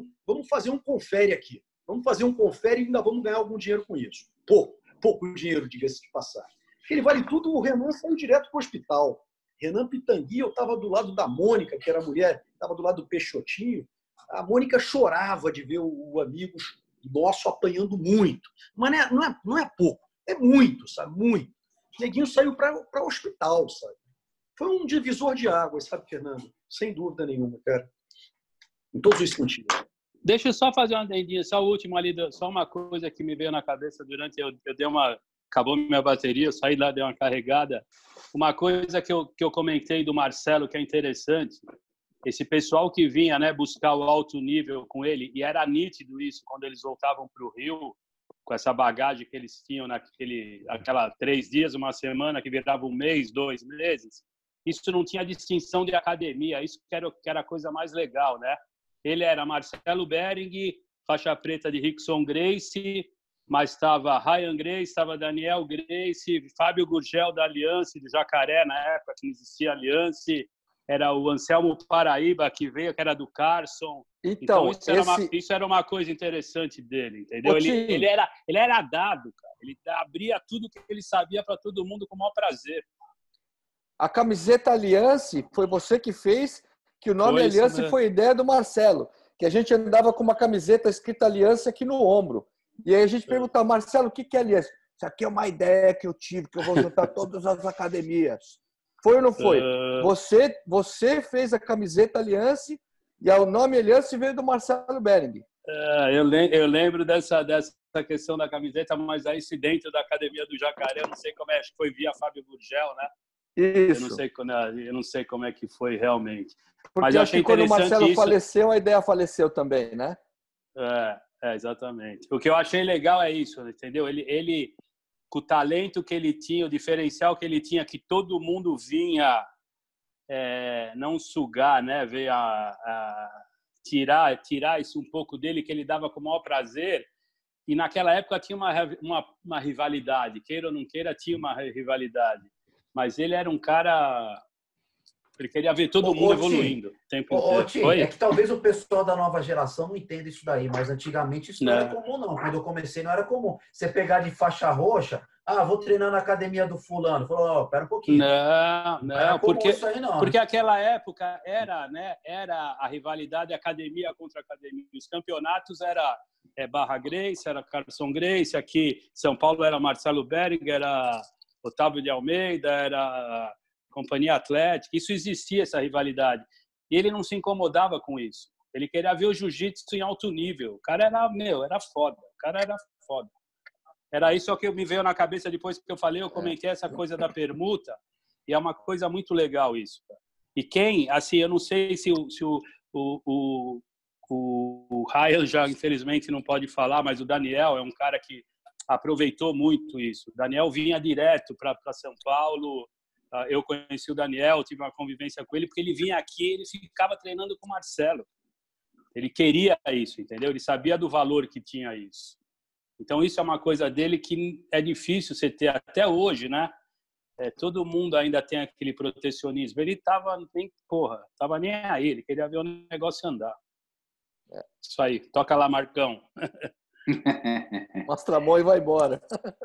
um confere aqui. Vamos fazer um confere e ainda vamos ganhar algum dinheiro com isso. Pouco dinheiro, diga-se de passagem. Ele vale tudo, o Renan saiu direto para o hospital. Renan Pitangui, eu estava do lado da Mônica, que era a mulher, estava do lado do Peixotinho. A Mônica chorava de ver o amigo nosso apanhando muito. Mas não é pouco, é muito, sabe? Muito. O neguinho saiu para o hospital, sabe? Foi um divisor de águas, sabe, Fernando? Sem dúvida nenhuma, cara. Em todos os sentidos. Deixa eu só fazer uma adendinha, só o último ali, só uma coisa que me veio na cabeça durante... Eu dei uma... Acabou minha bateria, eu saí lá, dei uma carregada. Uma coisa que eu comentei do Marcelo, que é interessante, esse pessoal que vinha, né, buscar o alto nível com ele, e era nítido isso quando eles voltavam para o Rio, com essa bagagem que eles tinham aquela 3 dias, uma semana, que virava 1 mês, 2 meses. Isso não tinha distinção de academia, isso que era a coisa mais legal, né? Ele era Marcelo Bering, faixa preta de Rickson Gracie, mas estava Ryan Gracie, estava Daniel Gracie, Fábio Gurgel da Aliança, do Jacaré, na época que não existia Aliança, era o Anselmo Paraíba, que veio, que era do Carson. Então isso era uma coisa interessante dele, entendeu? Ele era dado, cara. Ele abria tudo que ele sabia para todo mundo com o maior prazer. A camiseta Aliança foi você que fez, que o nome Aliança foi ideia do Marcelo, que a gente andava com uma camiseta escrita Aliança aqui no ombro. E aí a gente perguntava, Marcelo, o que é Aliança? Isso aqui é uma ideia que eu tive, que eu vou juntar todas as academias. Foi ou não foi? Você fez a camiseta Aliança e o nome Aliança veio do Marcelo Bering. Eu lembro dessa questão da camiseta, mas aí se dentro da Academia do Jacaré, eu não sei como é, acho que foi via Fábio Gurgel, né? Isso. Eu não sei como é que foi realmente. Porque mas eu achei quando o Marcelo isso. Faleceu, a ideia faleceu também, né? Exatamente. O que eu achei legal é isso, entendeu? Ele com o talento que ele tinha, o diferencial que ele tinha, que todo mundo vinha não sugar, né? Veio a tirar isso um pouco dele, que ele dava com o maior prazer. E naquela época tinha uma rivalidade, queira ou não queira, tinha uma rivalidade. Mas ele era um cara... Ele queria ver todo mundo evoluindo. É que talvez o pessoal da nova geração não entenda isso daí, mas antigamente isso não era comum, não. Quando eu comecei, não era comum. Você pegar de faixa roxa, vou treinar na academia do fulano. Falou, pera um pouquinho. Não, porque aquela época era a rivalidade academia contra academia. Os campeonatos era Barra Gracie, era Carson Gracie, aqui São Paulo era Marcelo Bering, era Otávio de Almeida, era Companhia Atlética. Isso existia, essa rivalidade. E ele não se incomodava com isso. Ele queria ver o jiu-jitsu em alto nível. O cara era foda. O cara era foda. Era isso que me veio na cabeça depois que eu falei, eu comentei essa coisa da permuta, e é uma coisa muito legal isso. E quem, assim, eu não sei se o Ryan já infelizmente não pode falar, mas o Daniel é um cara que aproveitou muito isso. O Daniel vinha direto para São Paulo. Eu conheci o Daniel, tive uma convivência com ele, porque ele vinha aqui, ele ficava treinando com o Marcelo. Ele queria isso, entendeu? Ele sabia do valor que tinha isso. Então, isso é uma coisa dele que é difícil você ter até hoje, né? Todo mundo ainda tem aquele protecionismo. Ele tava nem aí, ele queria ver o negócio andar. Isso aí, toca lá, Marcão. Mostra a mão e vai embora.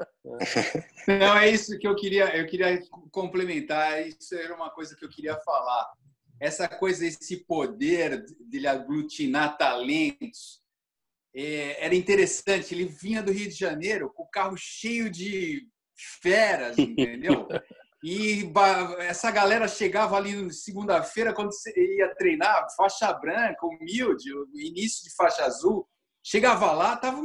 Não, é isso que eu queria complementar. Isso era uma coisa que eu queria falar. Essa coisa, esse poder de ele aglutinar talentos, era interessante. Ele vinha do Rio de Janeiro com o carro cheio de feras, entendeu? E essa galera chegava ali na segunda-feira, quando você ia treinar, faixa branca, humilde, início de faixa azul. Chegava lá, tava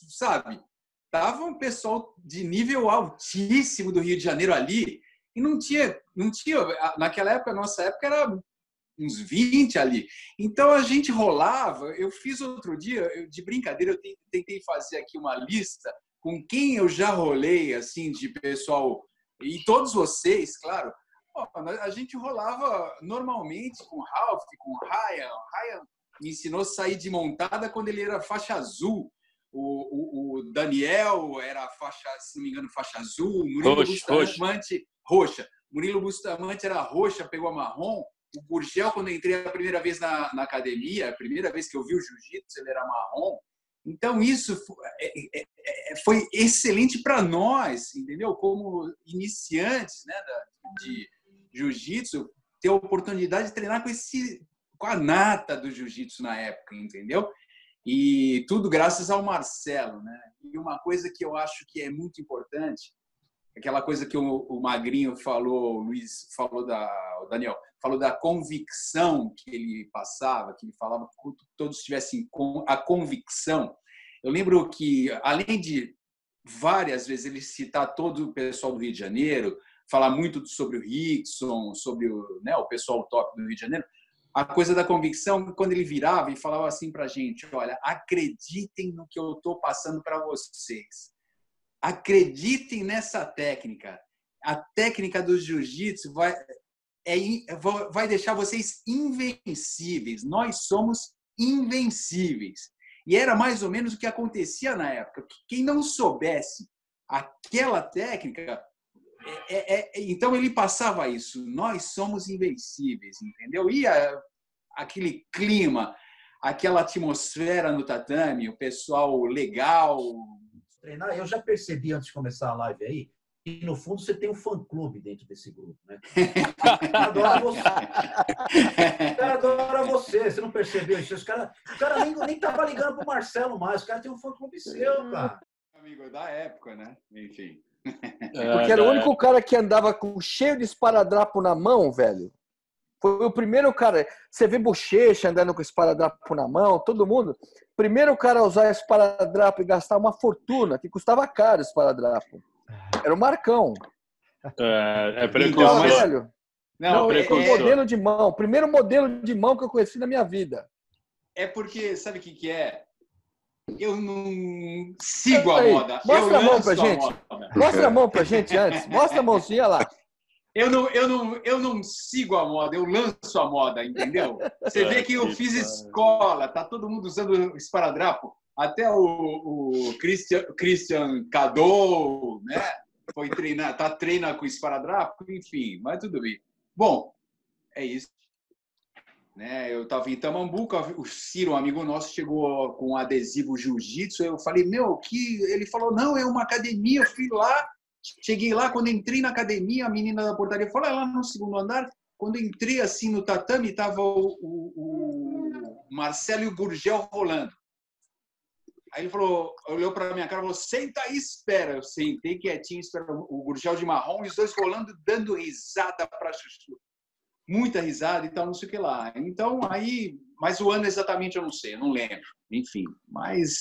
um pessoal de nível altíssimo do Rio de Janeiro ali, e não tinha naquela época, nossa época era uns 20 ali. Então a gente rolava, eu fiz outro dia, de brincadeira, eu tentei fazer aqui uma lista com quem eu já rolei, assim, de pessoal, e todos vocês, claro, a gente rolava normalmente com o Ralph, com o Ryan. Me ensinou a sair de montada quando ele era faixa azul. o Daniel era faixa, se não me engano, faixa azul, Murilo Bustamante, roxa. Murilo Bustamante era roxa, pegou a marrom. O Gurgel, quando eu entrei a primeira vez na academia, a primeira vez que eu vi o jiu-jitsu, ele era marrom. Então, isso foi excelente para nós, entendeu? Como iniciantes, né, de jiu-jitsu, ter a oportunidade de treinar com a nata do jiu-jitsu na época, entendeu? E tudo graças ao Marcelo, né? E uma coisa que eu acho que é muito importante, aquela coisa que o Magrinho falou, o Luiz falou, o Daniel falou da convicção que ele passava, que ele falava que todos tivessem a convicção. Eu lembro que, além de várias vezes ele citar todo o pessoal do Rio de Janeiro, falar muito sobre o Rickson, sobre o pessoal top do Rio de Janeiro, a coisa da convicção, quando ele virava e falava assim para a gente, olha, acreditem no que eu estou passando para vocês. Acreditem nessa técnica. A técnica do jiu-jitsu vai deixar vocês invencíveis. Nós somos invencíveis. E era mais ou menos o que acontecia na época. Quem não soubesse aquela técnica, então ele passava isso. Nós somos invencíveis, entendeu? E aquele clima, aquela atmosfera no tatame, o pessoal legal. Treinar, eu já percebi antes de começar a live aí, que no fundo você tem um fã-clube dentro desse grupo, né? O cara adora você. O cara adora você. Você não percebeu isso? O cara nem tava ligando pro Marcelo mais. O cara tem um fã-clube seu, cara. Amigo da época, né? Enfim. Porque era o único cara que andava cheio de esparadrapo na mão, velho. Foi o primeiro cara. Você vê Bochecha andando com esparadrapo na mão, todo mundo. Primeiro cara a usar esparadrapo e gastar uma fortuna, que custava caro esparadrapo. Era o Marcão. Precursor. Velho. Não, modelo de mão. Primeiro modelo de mão que eu conheci na minha vida. É porque, sabe o que é? Eu não sigo a moda. Mostra a mão pra gente. Mostra a mão pra gente antes. Mostra a mãozinha lá. Eu não sigo a moda, eu lanço a moda, entendeu? Você vê que eu fiz escola, tá todo mundo usando esparadrapo. Até o Christian Cadou, né? Foi treinar, tá treinando com esparadrapo, enfim, mas tudo bem. Bom, é isso. Né? Eu estava em Tamambuca, o Ciro, um amigo nosso, chegou com um adesivo jiu-jitsu. Eu falei, ele falou, não, é uma academia. Eu fui lá, cheguei lá, quando entrei na academia, a menina da portaria falou, lá no segundo andar. Quando entrei assim no tatame, estava o Marcelo e o Gurgel rolando. Aí ele falou, olhou para minha cara e falou, senta aí, espera. Eu sentei quietinho, esperando o Gurgel de marrom e os dois rolando, dando risada para chuchu. Muita risada e tal, não sei o que lá. Então, aí... Mas o ano exatamente eu não sei, eu não lembro. Enfim, mas...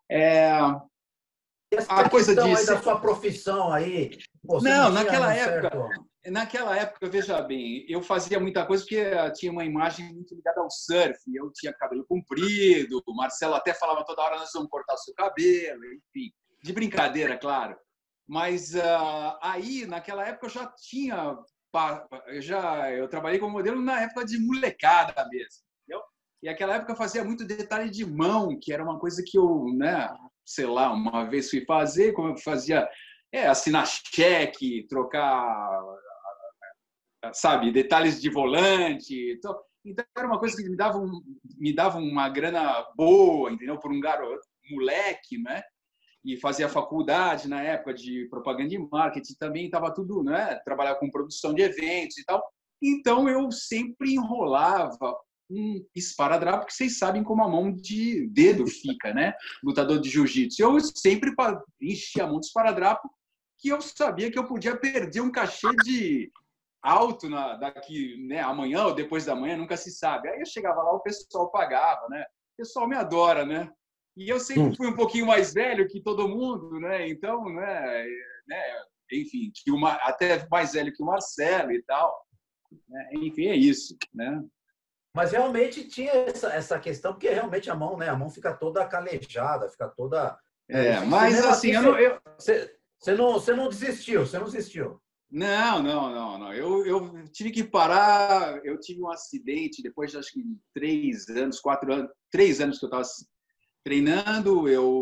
a coisa disso... aí da sua profissão aí... Pô, não, naquela época, veja bem, eu fazia muita coisa porque tinha uma imagem muito ligada ao surf. Eu tinha cabelo comprido, o Marcelo até falava toda hora, nós vamos cortar o seu cabelo, enfim. De brincadeira, claro. Mas aí, naquela época, eu já tinha... Eu trabalhei como modelo na época de molecada mesmo, entendeu? E naquela época eu fazia muito detalhe de mão, que era uma coisa que eu, né, sei lá, uma vez fui fazer, como eu fazia, assinar cheque, trocar, sabe, detalhes de volante. Então era uma coisa que me dava uma grana boa, entendeu? Por um garoto, moleque, né? E fazia faculdade na época de propaganda e marketing também, estava tudo, né? Trabalhava com produção de eventos e tal. Então, eu sempre enrolava um esparadrapo, que vocês sabem como a mão de dedo fica, né? Lutador de jiu-jitsu. Eu sempre enchia a mão de esparadrapo, que eu sabia que eu podia perder um cachê de alto daqui, né? Amanhã ou depois da manhã, nunca se sabe. Aí eu chegava lá, o pessoal pagava, né? O pessoal me adora, né? E eu sempre fui um pouquinho mais velho que todo mundo, né? Então, né? Enfim, até mais velho que o Marcelo e tal. Né? Enfim, é isso, né? Mas realmente tinha essa questão, porque realmente a mão, né? A mão fica toda calejada, fica toda... mas assim, Você não desistiu, você não desistiu. Não. Eu tive que parar, eu tive um acidente depois de, acho que 3 anos, 4 anos, 3 anos que eu estava treinando, eu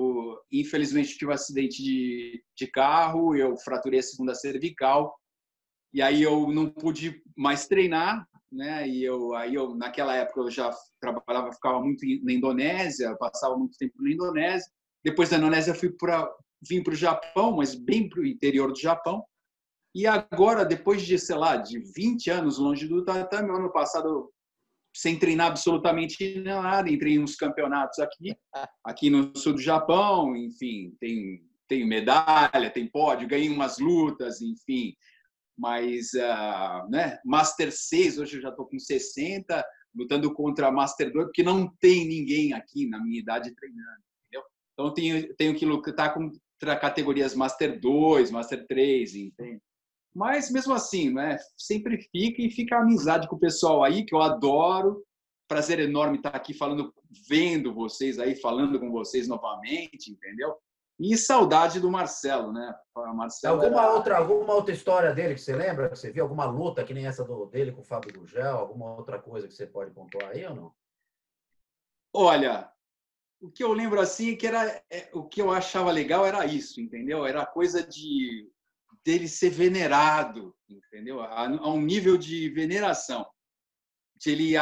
infelizmente tive um acidente de carro, eu fraturei a segunda cervical, e aí eu não pude mais treinar, né? E aí eu naquela época eu já trabalhava, ficava muito na Indonésia, passava muito tempo na Indonésia. Depois da Indonésia vim para o Japão, mas bem para o interior do Japão. E agora, depois de, sei lá, de 20 anos longe do tatame, ano passado, sem treinar absolutamente nada, entrei em uns campeonatos aqui no sul do Japão, enfim, tem medalha, tem pódio, ganhei umas lutas, enfim. Mas, né, Master 6, hoje eu já estou com 60, lutando contra Master 2, porque não tem ninguém aqui na minha idade treinando, entendeu? Então, tenho que lutar contra categorias Master 2, Master 3, entende? Mas, mesmo assim, né, sempre fica a amizade com o pessoal aí, que eu adoro. Prazer enorme estar aqui vendo vocês aí, falando com vocês novamente, entendeu? E saudade do Marcelo, né? Marcelo alguma outra história dele que você lembra? Que você viu alguma luta que nem essa dele com o Fábio Gurgel? Alguma outra coisa que você pode pontuar aí ou não? Olha, o que eu lembro assim o que eu achava legal era isso, entendeu? Era a coisa dele ser venerado, entendeu? A um nível de veneração. De ele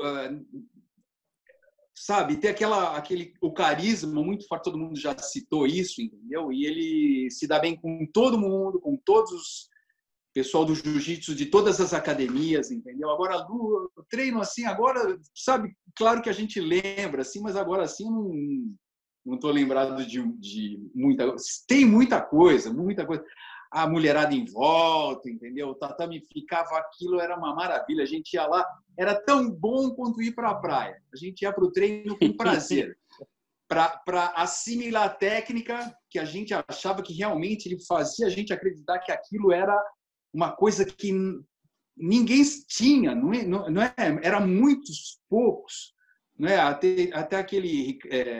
sabe, ter o carisma muito forte, todo mundo já citou isso, entendeu? E ele se dá bem com todo mundo, com todos os pessoal do jiu-jitsu de todas as academias, entendeu? Agora, o treino assim, agora, sabe, claro que a gente lembra, assim, mas agora assim não estou lembrado de muita coisa. Tem muita coisa. A mulherada em volta, entendeu? O tatame ficava, aquilo era uma maravilha. A gente ia lá, era tão bom quanto ir para a praia. A gente ia para o treino com prazer, para assimilar a técnica que a gente achava que realmente ele fazia a gente acreditar que aquilo era uma coisa que ninguém tinha, não é? Era muitos poucos, não é? Até aquele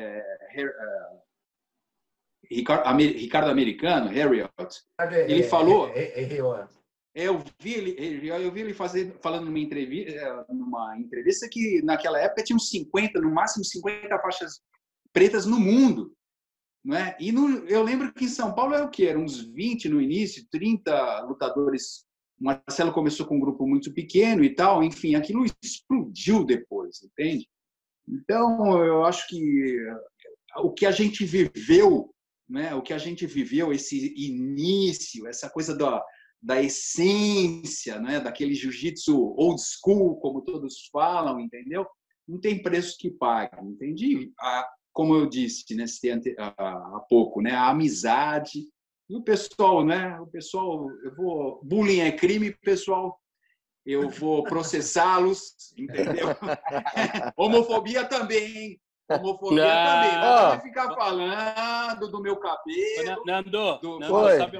Ricardo Americano, Harriot, ele falou. Eu vi ele falando numa entrevista que naquela época tinha no máximo 50 faixas pretas no mundo, não é? E eu lembro que em São Paulo era o quê? Eram uns 20 no início, 30 lutadores. O Marcelo começou com um grupo muito pequeno e tal, enfim, aquilo explodiu depois, entende? Então, eu acho que o que a gente viveu, né? O que a gente viveu, esse início, essa coisa da essência, né? Daquele jiu-jitsu old school, como todos falam, entendeu? Não tem preço que pague, entendi? Como eu disse, né, há pouco, né? A amizade e o pessoal, né? Bullying é crime, pessoal. Eu vou processá-los, entendeu? Homofobia também, hein? Homofobia também. Não vai ficar falando do meu cabelo. Nando, sabe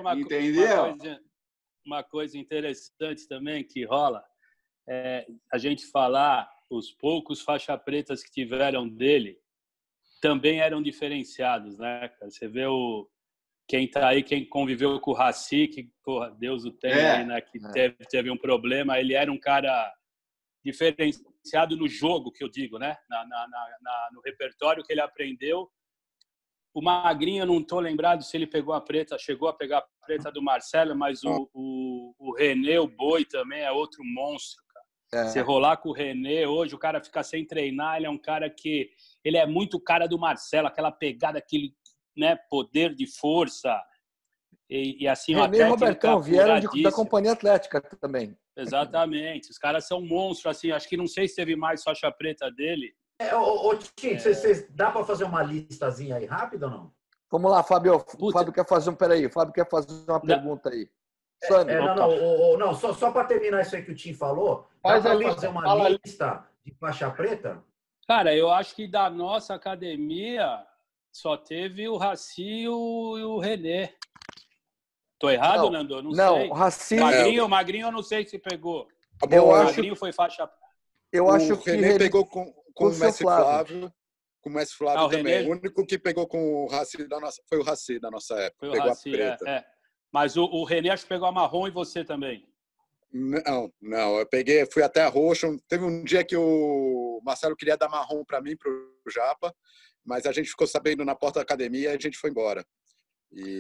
uma coisa interessante também que rola? A gente falar, os poucos faixa pretas que tiveram dele também eram diferenciados, né? Você vê quem tá aí, quem conviveu com o Raci, que, porra, Deus o tenha aí, né? Que teve um problema. Ele era um cara diferenciado no jogo, que eu digo, né? No repertório que ele aprendeu. O Magrinho, eu não estou lembrado se ele chegou a pegar a preta do Marcelo, mas o René, o Boi, também é outro monstro, cara. Você rolar com o René hoje, o cara fica sem treinar, ele é um cara que... Ele é muito cara do Marcelo, aquela pegada, aquele, né, poder de força. E assim, René e Robertão vieram da Companhia Atlética também. Exatamente. Os caras são monstros, assim. Acho que não sei se teve mais faixa preta dele. Tite, dá para fazer uma listazinha aí rápida ou não? Vamos lá, Fábio. Fábio quer fazer Fábio quer fazer uma pergunta aí. Não, só para terminar isso aí que o Tim falou, dá para fazer uma lista de faixa preta? Cara, eu acho que da nossa academia só teve o Raci e o René. Tô errado, Nando? Não sei. O Raci... Magrinho eu não sei se pegou. Magrinho foi faixa... Eu acho que René pegou com o Mestre Flávio. Com o Mestre Flávio também. René... O único que pegou com o Raci foi o Raci da nossa época. Foi o pegou Raci, a preta. Mas o René acho que pegou a marrom e você também. Não. Eu fui até a roxa. Teve um dia que o Marcelo queria dar marrom para mim, para o Japa. mas a gente ficou sabendo na porta da academia e a gente foi embora. E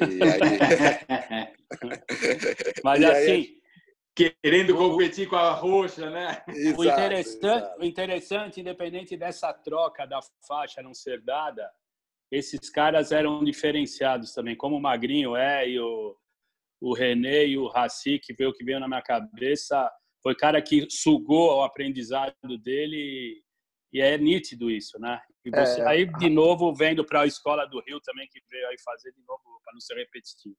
aí... Mas e assim... aí, querendo competir com a roxa, né? Exato, o interessante, independente dessa troca da faixa não ser dada, esses caras eram diferenciados também, como o Magrinho e o René e o Raci, que veio o que veio na minha cabeça, foi cara que sugou o aprendizado dele e é nítido isso, né? E você, aí, de novo, vendo para a Escola do Rio também, que veio aí fazer de novo, para não ser repetitivo.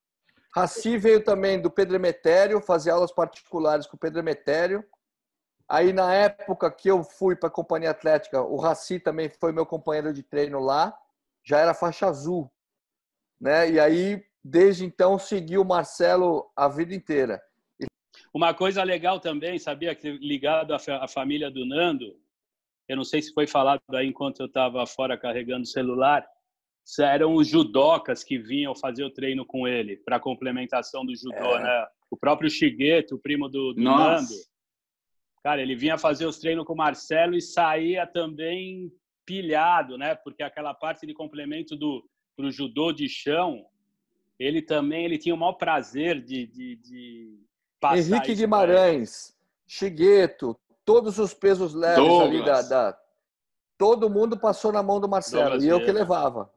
Raci veio também do Pedro Emetério, fazer aulas particulares com o Pedro Emetério. Aí, na época que eu fui para a Companhia Atlética, o Raci também foi meu companheiro de treino lá, já era faixa azul, né? E aí, desde então, segui o Marcelo a vida inteira. Uma coisa legal também, sabia, que ligado à família do Nando, eu não sei se foi falado aí enquanto eu estava fora carregando o celular, eram os judocas que vinham fazer o treino com ele, para complementação do judô, né? O próprio Shigeto, o primo do Nando, cara, ele vinha fazer os treinos com o Marcelo e saía também pilhado, né? Porque aquela parte de complemento pro judô de chão, ele tinha o maior prazer de passar. Henrique Guimarães, Shigeto, todos os pesos leves Douglas. ali todo mundo passou na mão do Marcelo, Douglas e eu que levava.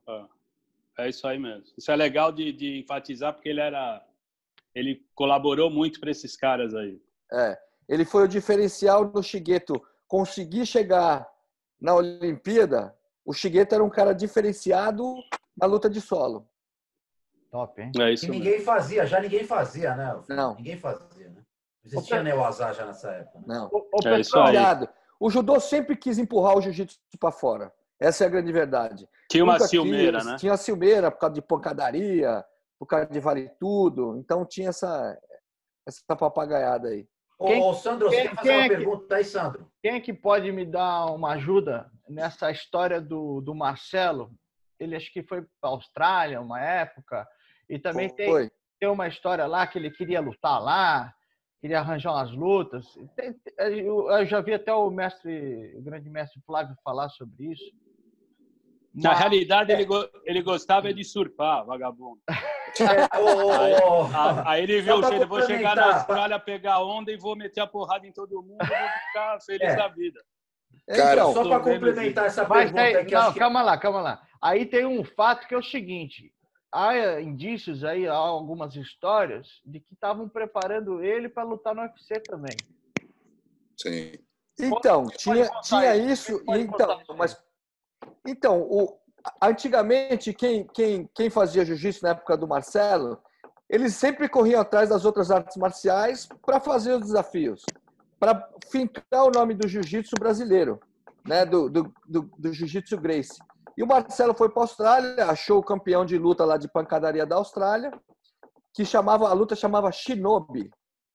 É isso aí mesmo. Isso é legal de enfatizar, porque ele colaborou muito para esses caras aí. Ele foi o diferencial do Shigeto. Conseguir chegar na Olimpíada, o Shigeto era um cara diferenciado na luta de solo. Top, hein? É isso e ninguém fazia, né? Não. Ninguém fazia, né? Não existia Neo-Azar já nessa época. Né? Não. É isso aí. O judô sempre quis empurrar o jiu-jitsu para fora. Essa é a grande verdade. Tinha uma Nunca ciumeira, quis, né? Tinha a ciumeira por causa de pancadaria, por causa de vale tudo. Então tinha essa papagaiada aí. Ô, Sandro, você quer fazer uma pergunta aí, Sandro? Quem é que pode me dar uma ajuda nessa história do Marcelo? Ele acho que foi para a Austrália uma época. E também tem uma história lá que ele queria lutar lá, queria arranjar umas lutas. Eu já vi até o grande mestre Flávio falar sobre isso. Na realidade, ele gostava de surfar, vagabundo. Aí ele viu, eu vou chegar na Austrália, pegar onda e vou meter a porrada em todo mundo e vou ficar feliz da vida. Cara, só para complementar essa pergunta... Calma lá. Aí tem um fato que é o seguinte. Há indícios aí, há algumas histórias de que estavam preparando ele para lutar no UFC também. Sim. Então, tinha isso. Antigamente, quem fazia jiu-jitsu na época do Marcelo, eles sempre corriam atrás das outras artes marciais para fazer os desafios, para fincar o nome do jiu-jitsu brasileiro, né? do jiu-jitsu Gracie. E o Marcelo foi para a Austrália, achou o campeão de luta lá de pancadaria da Austrália, que a luta chamava Shinobi.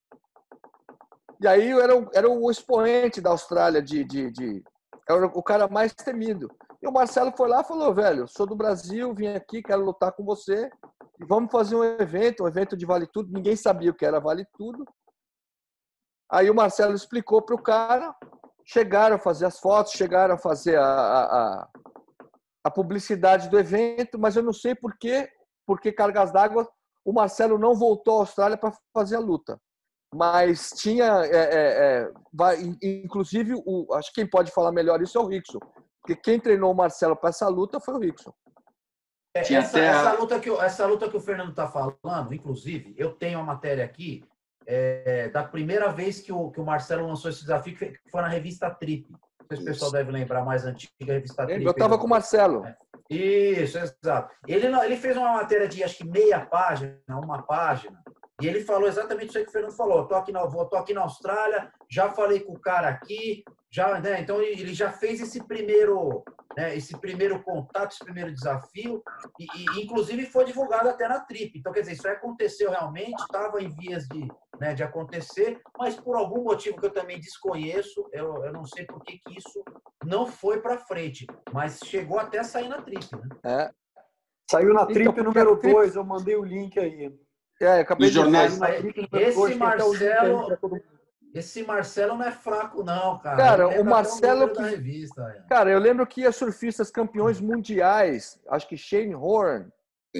E aí era o expoente da Austrália, era o cara mais temido. E o Marcelo foi lá e falou, velho, sou do Brasil, vim aqui, quero lutar com você, e vamos fazer um evento de Vale Tudo. Ninguém sabia o que era Vale Tudo. Aí o Marcelo explicou para o cara, chegaram a fazer as fotos, chegaram a fazer a publicidade do evento, mas eu não sei porque cargas d'água, o Marcelo não voltou à Austrália para fazer a luta. Mas tinha, inclusive, acho que quem pode falar melhor isso é o Rickson, porque quem treinou o Marcelo para essa luta foi o Rickson. Essa luta que o Fernando está falando, inclusive, eu tenho a matéria aqui da primeira vez que o Marcelo lançou esse desafio, que foi na revista Trip. Não sei se o pessoal deve lembrar, mais antiga, a revista Trip. Eu estava com o Marcelo. Isso, exato. Ele fez uma matéria de, acho que meia página, uma página, e ele falou exatamente isso aí que o Fernando falou. Tô aqui na Austrália, já falei com o cara aqui, né? Então ele já fez esse primeiro contato, esse primeiro desafio, e inclusive foi divulgado até na Trip. Então, quer dizer, isso aí aconteceu realmente, estava em vias de acontecer, mas por algum motivo que eu também desconheço, eu não sei por que isso não foi para frente, mas chegou até a sair na Trip, né? Saiu na Trip número 2, eu mandei o link aí. Acabei de jornais. Esse Marcelo não é fraco, não, cara. Cara, o Marcelo da revista, cara, eu lembro que ia surfistas campeões mundiais, acho que Shane Horn,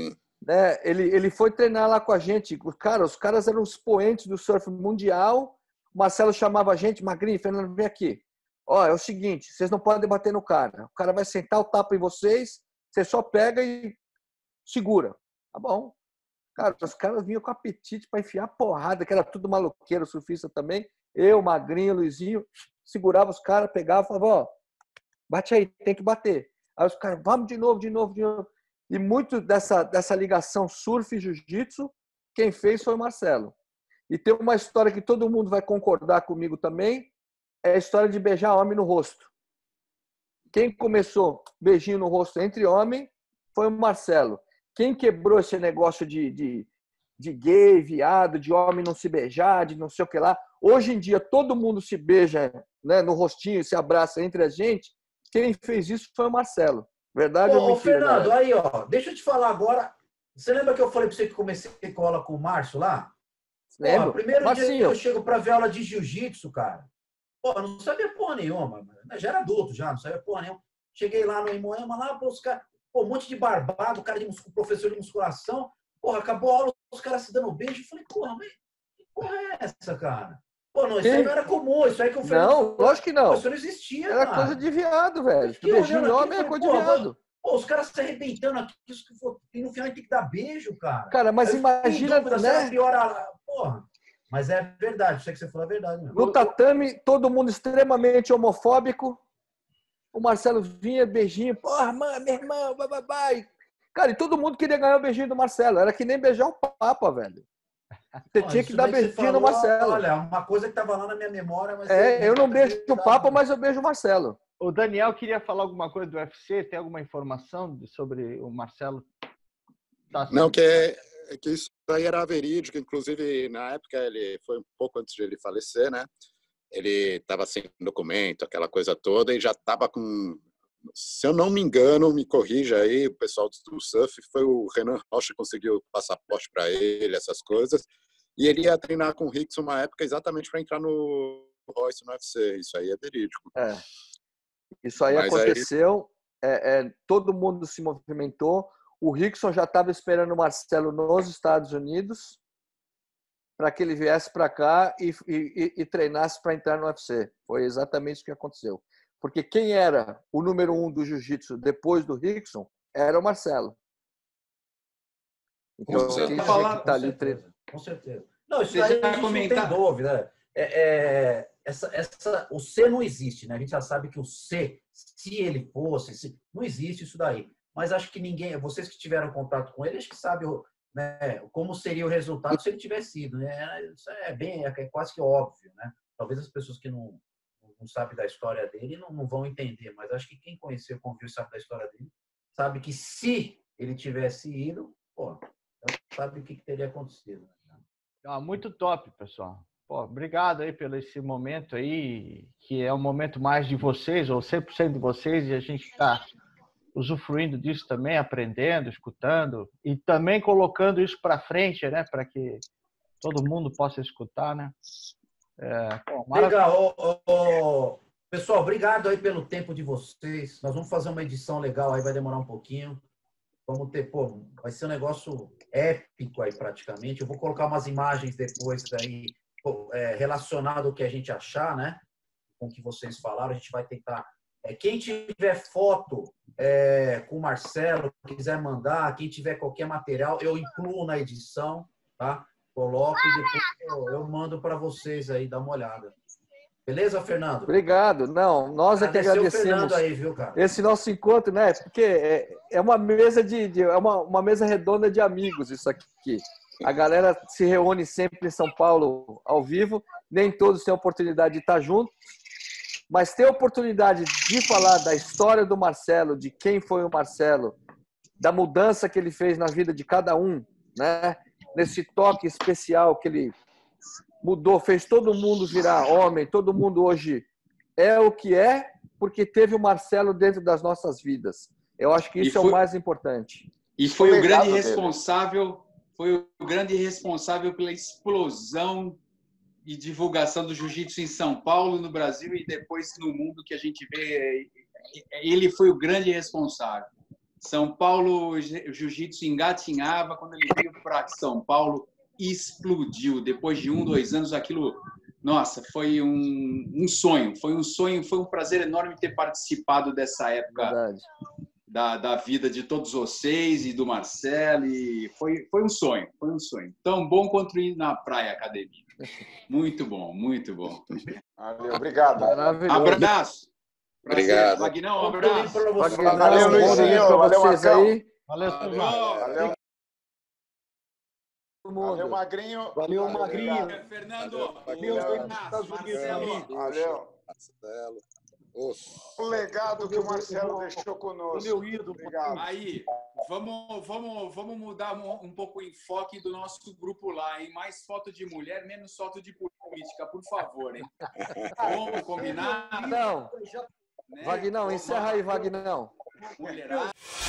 né? Ele foi treinar lá com a gente. Cara, os caras eram os expoentes do surf mundial. O Marcelo chamava a gente, Magrinho, Fernando, vem aqui. Ó, é o seguinte, vocês não podem bater no cara. O cara vai sentar o tapa em vocês, você só pega e segura. Tá bom. Cara, os caras vinham com apetite para enfiar porrada, que era tudo maloqueiro, surfista também. Eu, Magrinho, Luizinho, segurava os caras, pegava e falava, ó, bate aí, tem que bater. Aí os caras, vamos de novo. E muito dessa ligação surf e jiu-jitsu, quem fez foi o Marcelo. E tem uma história que todo mundo vai concordar comigo também, é a história de beijar homem no rosto. Quem começou beijinho no rosto entre homem foi o Marcelo. Quem quebrou esse negócio de gay, viado, de homem não se beijar, de não sei o que lá. Hoje em dia, todo mundo se beija, né, no rostinho, se abraça entre a gente. Quem fez isso foi o Marcelo. Verdade ou mentira? Fernando, aí, ó, deixa eu te falar agora. Você lembra que eu falei pra você que comecei a cola com o Márcio lá? Lembro. Primeiro dia que eu chego pra ver aula de jiu-jitsu, cara. Pô, eu não sabia porra nenhuma. Já era adulto, já, não sabia porra nenhuma. Cheguei lá no Imoema, lá, pô, os caras, um monte de barbado, cara professor de musculação. Porra, acabou a aula, os caras se dando beijo. Eu falei, porra, mas que porra é essa, cara? Pô, não, isso aí não era comum, isso aí que eu falei. Não, lógico que não. Isso não existia, era cara. Coisa de viado, velho. Beijinho em homem é coisa de viado. Pô, os caras se arrebentando aqui, e no final tem que dar beijo, cara. Cara, mas aí imagina, né? Porra. Mas é verdade, isso que você falou é verdade mesmo. No tatame, todo mundo extremamente homofóbico. O Marcelo vinha, beijinho, porra, mano, meu irmão, babai. Cara, e todo mundo queria ganhar o beijinho do Marcelo. Era que nem beijar o Papa, velho. Você tinha que dar beijinho no Marcelo. Olha, uma coisa que tava lá na minha memória, mas... eu não beijo o Papa, mas eu beijo o Marcelo. O Daniel queria falar alguma coisa do UFC? Tem alguma informação sobre o Marcelo? Não, que isso aí era verídico. Inclusive, na época, ele foi um pouco antes de ele falecer, né? Ele estava sem documento, aquela coisa toda, e já estava com... Se eu não me engano, me corrija aí, o pessoal do surf, foi o Renan Rocha que conseguiu passaporte para ele, essas coisas, e ele ia treinar com o Rickson uma época exatamente para entrar no Royce no UFC. Isso aí é verídico. Isso aí aconteceu, todo mundo se movimentou. O Rickson já estava esperando o Marcelo nos Estados Unidos para que ele viesse para cá e treinasse para entrar no UFC. Foi exatamente isso que aconteceu. Porque quem era o número 1 do jiu-jitsu depois do Rickson era o Marcelo. Então, quem tinha que estar ali treinando. Com certeza. Não, isso aí a gente não tem dúvida. O C não existe, né? A gente já sabe que o C, se ele fosse, não existe isso daí. Mas acho que ninguém, vocês que tiveram contato com ele, acho que sabem, né, como seria o resultado se ele tivesse ido, né? Isso é quase que óbvio, né? Talvez as pessoas que não sabem da história dele não vão entender, mas acho que quem conheceu, conviveu, sabe da história dele, sabe que se ele tivesse ido, pô, sabe o que teria acontecido. Né? Muito top, pessoal. Pô, obrigado aí pelo esse momento aí, que é um momento mais de vocês, ou 100% de vocês, e a gente está usufruindo disso também, aprendendo, escutando, e também colocando isso para frente, né, para que todo mundo possa escutar, né? Legal. Pessoal, obrigado aí pelo tempo de vocês. Nós vamos fazer uma edição legal aí, vai demorar um pouquinho. Vamos ter, vai ser um negócio épico aí praticamente. Eu vou colocar umas imagens depois aí relacionado ao que a gente achar, né? Com o que vocês falaram, a gente vai tentar. Quem tiver foto com o Marcelo, quiser mandar, quem tiver qualquer material, eu incluo na edição, tá? Coloco e depois eu mando para vocês aí, dar uma olhada. Beleza, Fernando? Obrigado. Não, nós é que agradecemos aí, viu, cara? Esse nosso encontro, né? Porque é uma mesa uma mesa redonda de amigos isso aqui. A galera se reúne sempre em São Paulo ao vivo. Nem todos têm a oportunidade de estar juntos, mas ter a oportunidade de falar da história do Marcelo, de quem foi o Marcelo, da mudança que ele fez na vida de cada um, né? Nesse toque especial que ele mudou, fez todo mundo virar homem, todo mundo hoje é o que é, porque teve o Marcelo dentro das nossas vidas. Eu acho que isso é o mais importante. E foi o grande responsável, pela explosão e divulgação do jiu-jitsu em São Paulo, no Brasil e depois no mundo que a gente vê. Ele foi o grande responsável. São Paulo, o jiu-jitsu engatinhava. Quando ele veio para São Paulo, explodiu. Depois de 1, 2 anos, aquilo... Nossa, foi um sonho. Foi um prazer enorme ter participado dessa época da vida de todos vocês e do Marcelo. E foi um sonho. Tão bom quanto ir na praia, academia. Muito bom, muito bom. Valeu, obrigado. Abraço. Obrigado. Vagnão, um abraço. Valeu, Luizinho. Valeu, Marcão. Valeu, Valeu. Valeu, Magrinho. Valeu, Magrinho. Fernando. Marcelo. Valeu. Marcelo. O legado que o Marcelo deixou conosco. Meu ídolo. Obrigado. Aí, vamos mudar um pouco o enfoque do nosso grupo lá, hein? Mais foto de mulher, menos foto de política, por favor, hein? Vamos combinar? Não. Né? Vagnão, encerra aí, Vagnão. Mulherada.